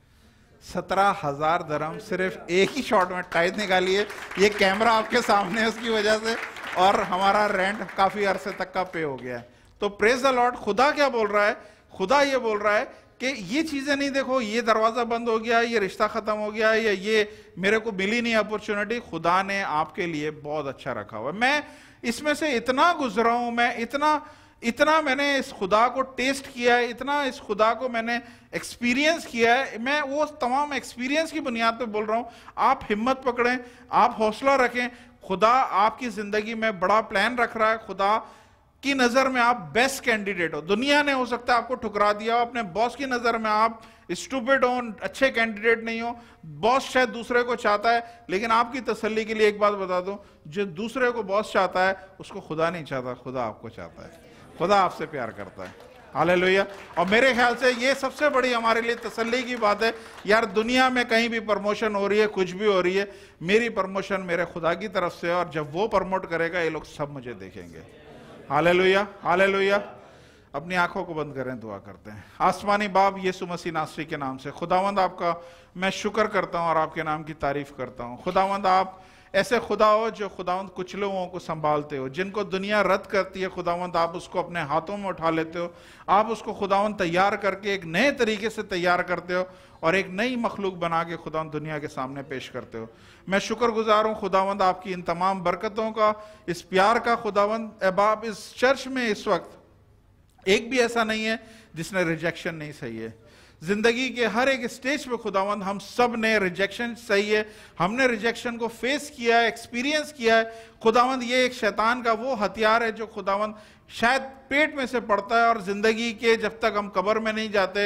17,000 दरम सिर्फ एक ही शॉट में टाइट निकाली है। ये कैमरा आपके सामने है उसकी वजह से, और हमारा रेंट काफी अरसे तक का पे हो गया है। तो प्रेज द लॉर्ड। खुदा क्या बोल रहा है? खुदा ये बोल रहा है कि ये चीजें नहीं देखो, ये दरवाजा बंद हो गया, ये रिश्ता खत्म हो गया, या ये मेरे को मिली नहीं अपॉर्चुनिटी, खुदा ने आपके लिए बहुत अच्छा रखा हुआ है। मैं इसमें से इतना गुजरा हूं, मैं इतना मैंने इस खुदा को टेस्ट किया है, इतना इस खुदा को मैंने एक्सपीरियंस किया है। मैं वो तमाम एक्सपीरियंस की बुनियाद पे बोल रहा हूं। आप हिम्मत पकड़ें, आप हौसला रखें। खुदा आपकी जिंदगी में बड़ा प्लान रख रहा है। खुदा की नजर में आप बेस्ट कैंडिडेट हो। दुनिया ने हो सकता है आपको ठुकरा दिया हो, अपने बॉस की नजर में आप स्टूपिड हो, अच्छे कैंडिडेट नहीं हो, बॉस शायद दूसरे को चाहता है, लेकिन आपकी तसल्ली के लिए एक बात बता दूं, जो दूसरे को बॉस चाहता है उसको खुदा नहीं चाहता, खुदा आपको चाहता है, खुदा आपसे प्यार करता है। हालेलुया। और मेरे ख्याल से ये सबसे बड़ी हमारे लिए तसल्ली की बात है, यार दुनिया में कहीं भी प्रमोशन हो रही है, कुछ भी हो रही है, मेरी प्रमोशन मेरे खुदा की तरफ से है, और जब वो प्रमोट करेगा ये लोग सब मुझे देखेंगे। Hallelujah, hallelujah. अपनी आंखों को बंद करें, दुआ करते हैं। आसमानी बाप, यीशु मसीह नासरी के नाम से खुदावंद आपका मैं शुक्र करता हूं और आपके नाम की तारीफ करता हूं। खुदावंद आप ऐसे खुदा हो जो खुदावंद कुछ लोगों को संभालते हो, जिनको दुनिया रद्द करती है, खुदावंद आप उसको अपने हाथों में उठा लेते हो, आप उसको खुदावंद तैयार करके एक नए तरीके से तैयार करते हो और एक नई मखलूक बना के खुदावंद दुनिया के सामने पेश करते हो। मैं शुक्रगुजार हूं खुदावंद आपकी इन तमाम बरकतों का, इस प्यार का। खुदावंद ए बाप, इस चर्च में इस वक्त एक भी ऐसा नहीं है जिसने रिजेक्शन नहीं सही है। जिंदगी के हर एक स्टेज पे खुदावंद हम सब ने रिजेक्शन सही है, हमने रिजेक्शन को फेस किया है, एक्सपीरियंस किया है। खुदावंद ये एक शैतान का वो हथियार है जो खुदावंद शायद पेट में से पड़ता है, और जिंदगी के जब तक हम कब्र में नहीं जाते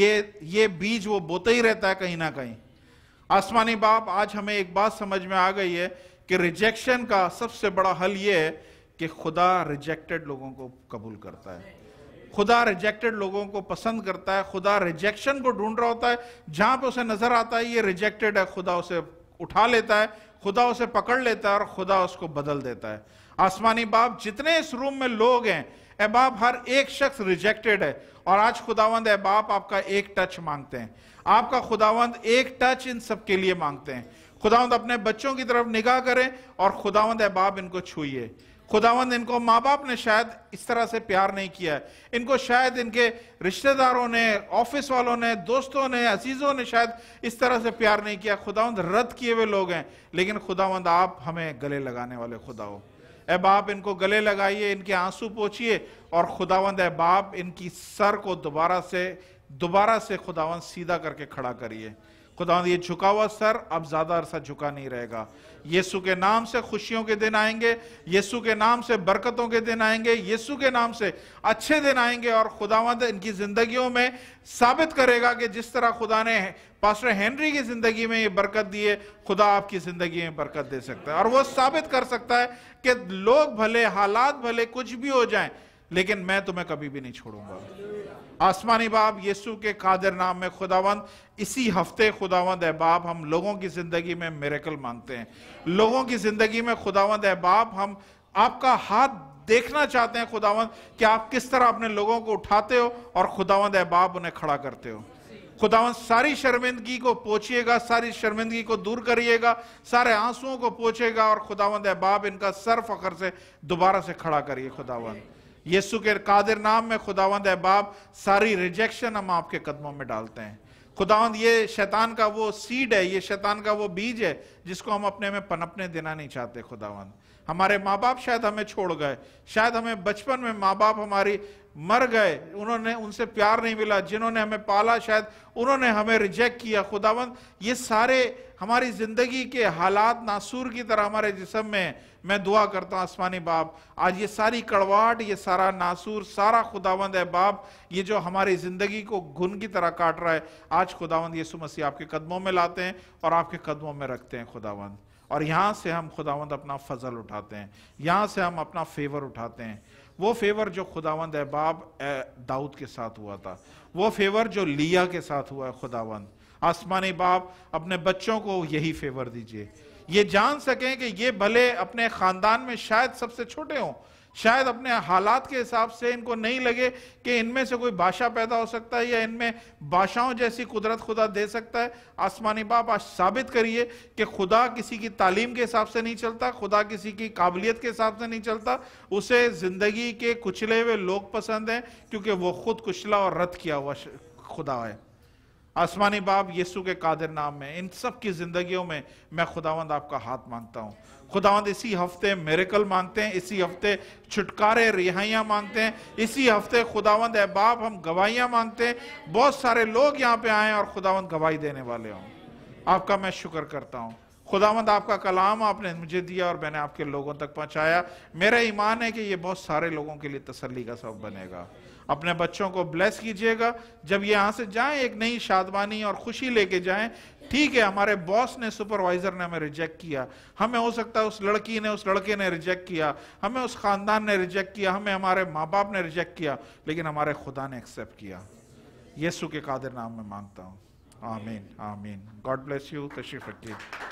ये बीज वो बोता ही रहता है कहीं ना कहीं। आसमानी बाप, आज हमें एक बात समझ में आ गई है कि रिजेक्शन का सबसे बड़ा हल ये है कि खुदा रिजेक्टेड लोगों को कबूल करता है, खुदा रिजेक्टेड लोगों को पसंद करता है। खुदा रिजेक्शन को ढूंढ रहा होता है, जहां पे उसे नजर आता है ये रिजेक्टेड है, खुदा उसे उठा लेता है, खुदा उसे पकड़ लेता है और खुदा उसको बदल देता है। आसमानी बाप, जितने इस रूम में लोग हैं ए बाप, हर एक शख्स रिजेक्टेड है, और आज खुदावंद ए बाप आपका एक टच मांगते हैं। आपका खुदावंद एक टच इन सब के लिए मांगते हैं। खुदावंद अपने बच्चों की तरफ निगाह करें और खुदावंद ए बाप इनको छूइए। खुदावंद, इनको माँ बाप ने शायद इस तरह से प्यार नहीं किया है, इनको शायद इनके रिश्तेदारों ने, ऑफिस वालों ने, दोस्तों ने, अजीजों ने शायद इस तरह से प्यार नहीं किया। खुदावंद, रद्द किए हुए लोग हैं, लेकिन खुदावंद आप हमें गले लगाने वाले खुदा हो। ए बाप, इनको गले लगाइए, इनके आंसू पोंछिए, और खुदावंद ए बाप इनकी सर को दोबारा से खुदावंद सीधा करके खड़ा करिए। खुदावंद, ये झुका हुआ सर अब ज्यादा अरसा झुका नहीं रहेगा। यीशु के नाम से खुशियों के दिन आएंगे, यीशु के नाम से बरकतों के दिन आएंगे, यीशु के नाम से अच्छे दिन आएंगे, और खुदावंद इनकी जिंदगियों में साबित करेगा कि जिस तरह खुदा ने पास्टर हेनरी की जिंदगी में ये बरकत दी है, खुदा आपकी जिंदगी में बरकत दे सकता है। और वो साबित कर सकता है कि लोग भले, हालात भले, कुछ भी हो जाएं, लेकिन मैं तुम्हें कभी भी नहीं छोड़ूंगा। आसमानी बाप, यीशु के कादिर नाम में खुदावंद, इसी हफ्ते खुदावंद है बाप, हम लोगों की जिंदगी में मिरेकल मांगते हैं। लोगों की जिंदगी में खुदावंद है बाप, हम आपका हाथ देखना चाहते हैं खुदावंद, कि आप किस तरह अपने लोगों को उठाते हो और खुदावंद है बाप उन्हें खड़ा करते हो। खुदावंद, सारी शर्मिंदगी को पोंछिएगा, सारी शर्मिंदगी को दूर करिएगा, सारे आंसुओं को पोंछेगा, और खुदावंद है बाप इनका सर फखर से दोबारा से खड़ा करिए। खुदावंद, यीशु के कादिर नाम में खुदावंद है बाप, सारी रिजेक्शन हम आपके कदमों में डालते हैं। खुदावंद, ये शैतान का वो सीड है, ये शैतान का वो बीज है जिसको हम अपने में पनपने देना नहीं चाहते। खुदावंद, हमारे माँ बाप शायद हमें छोड़ गए, शायद हमें बचपन में माँ बाप हमारी मर गए, उन्होंने, उनसे प्यार नहीं मिला, जिन्होंने हमें पाला शायद उन्होंने हमें रिजेक्ट किया। खुदावंद, ये सारे हमारी जिंदगी के हालात नासूर की तरह हमारे जिस्म में, मैं दुआ करता हूं आसमानी बाप, आज ये सारी कड़वाहट, ये सारा नासूर, सारा खुदावंद है बाप, ये जो हमारी जिंदगी को घुन की तरह काट रहा है, आज खुदावंद यीशु मसीह आपके कदमों में लाते हैं और आपके कदमों में रखते हैं खुदावंद। और यहां से हम खुदावंद अपना फजल उठाते हैं, यहां से हम अपना फेवर उठाते हैं। वो फेवर जो खुदावंद है बाप दाऊद के साथ हुआ था, वो फेवर जो लिया के साथ हुआ है खुदावंद। आसमानी बाप, अपने बच्चों को यही फेवर दीजिए, ये जान सकें कि ये भले अपने खानदान में शायद सबसे छोटे हों, शायद अपने हालात के हिसाब से इनको नहीं लगे कि इनमें से कोई बादशाह पैदा हो सकता है या इनमें बादशाहों जैसी कुदरत खुदा दे सकता है। आसमानी बाप, आज साबित करिए कि खुदा किसी की तालीम के हिसाब से नहीं चलता, खुदा किसी की काबिलियत के हिसाब से नहीं चलता, उसे जिंदगी के कुचले हुए लोग पसंद हैं, क्योंकि वो खुद कुचला और रद्द किया हुआ खुदा है। आसमानी बाप, यीशु के कादिर नाम में इन सब की जिंदगियों में मैं खुदावंद आपका हाथ मांगता हूं। खुदावंद, इसी हफ्ते मिरेकल मांगते हैं, इसी हफ्ते छुटकारे, रिहाइयां मांगते हैं, इसी हफ्ते खुदावंद है बाप हम गवाहियां मांगते हैं। बहुत सारे लोग यहाँ पे आए और खुदावंद गवाही देने वाले हों। आपका मैं शुक्र करता हूँ खुदावंद, आपका कलाम आपने मुझे दिया और मैंने आपके लोगों तक पहुंचाया। मेरा ईमान है कि ये बहुत सारे लोगों के लिए तसल्ली का सबब बनेगा। अपने बच्चों को ब्लेस कीजिएगा, जब ये यहाँ से जाएं एक नई शादमानी और खुशी लेके जाएं। ठीक है, हमारे बॉस ने, सुपरवाइजर ने हमें रिजेक्ट किया, हमें हो सकता है उस लड़की ने, उस लड़के ने रिजेक्ट किया, हमें उस खानदान ने रिजेक्ट किया, हमें हमारे माँ बाप ने रिजेक्ट किया, लेकिन हमारे खुदा ने एक्सेप्ट किया। यीशु के कादिर नाम में मांगता हूँ, आमीन आमीन। God bless you. तशरीफ रखिए।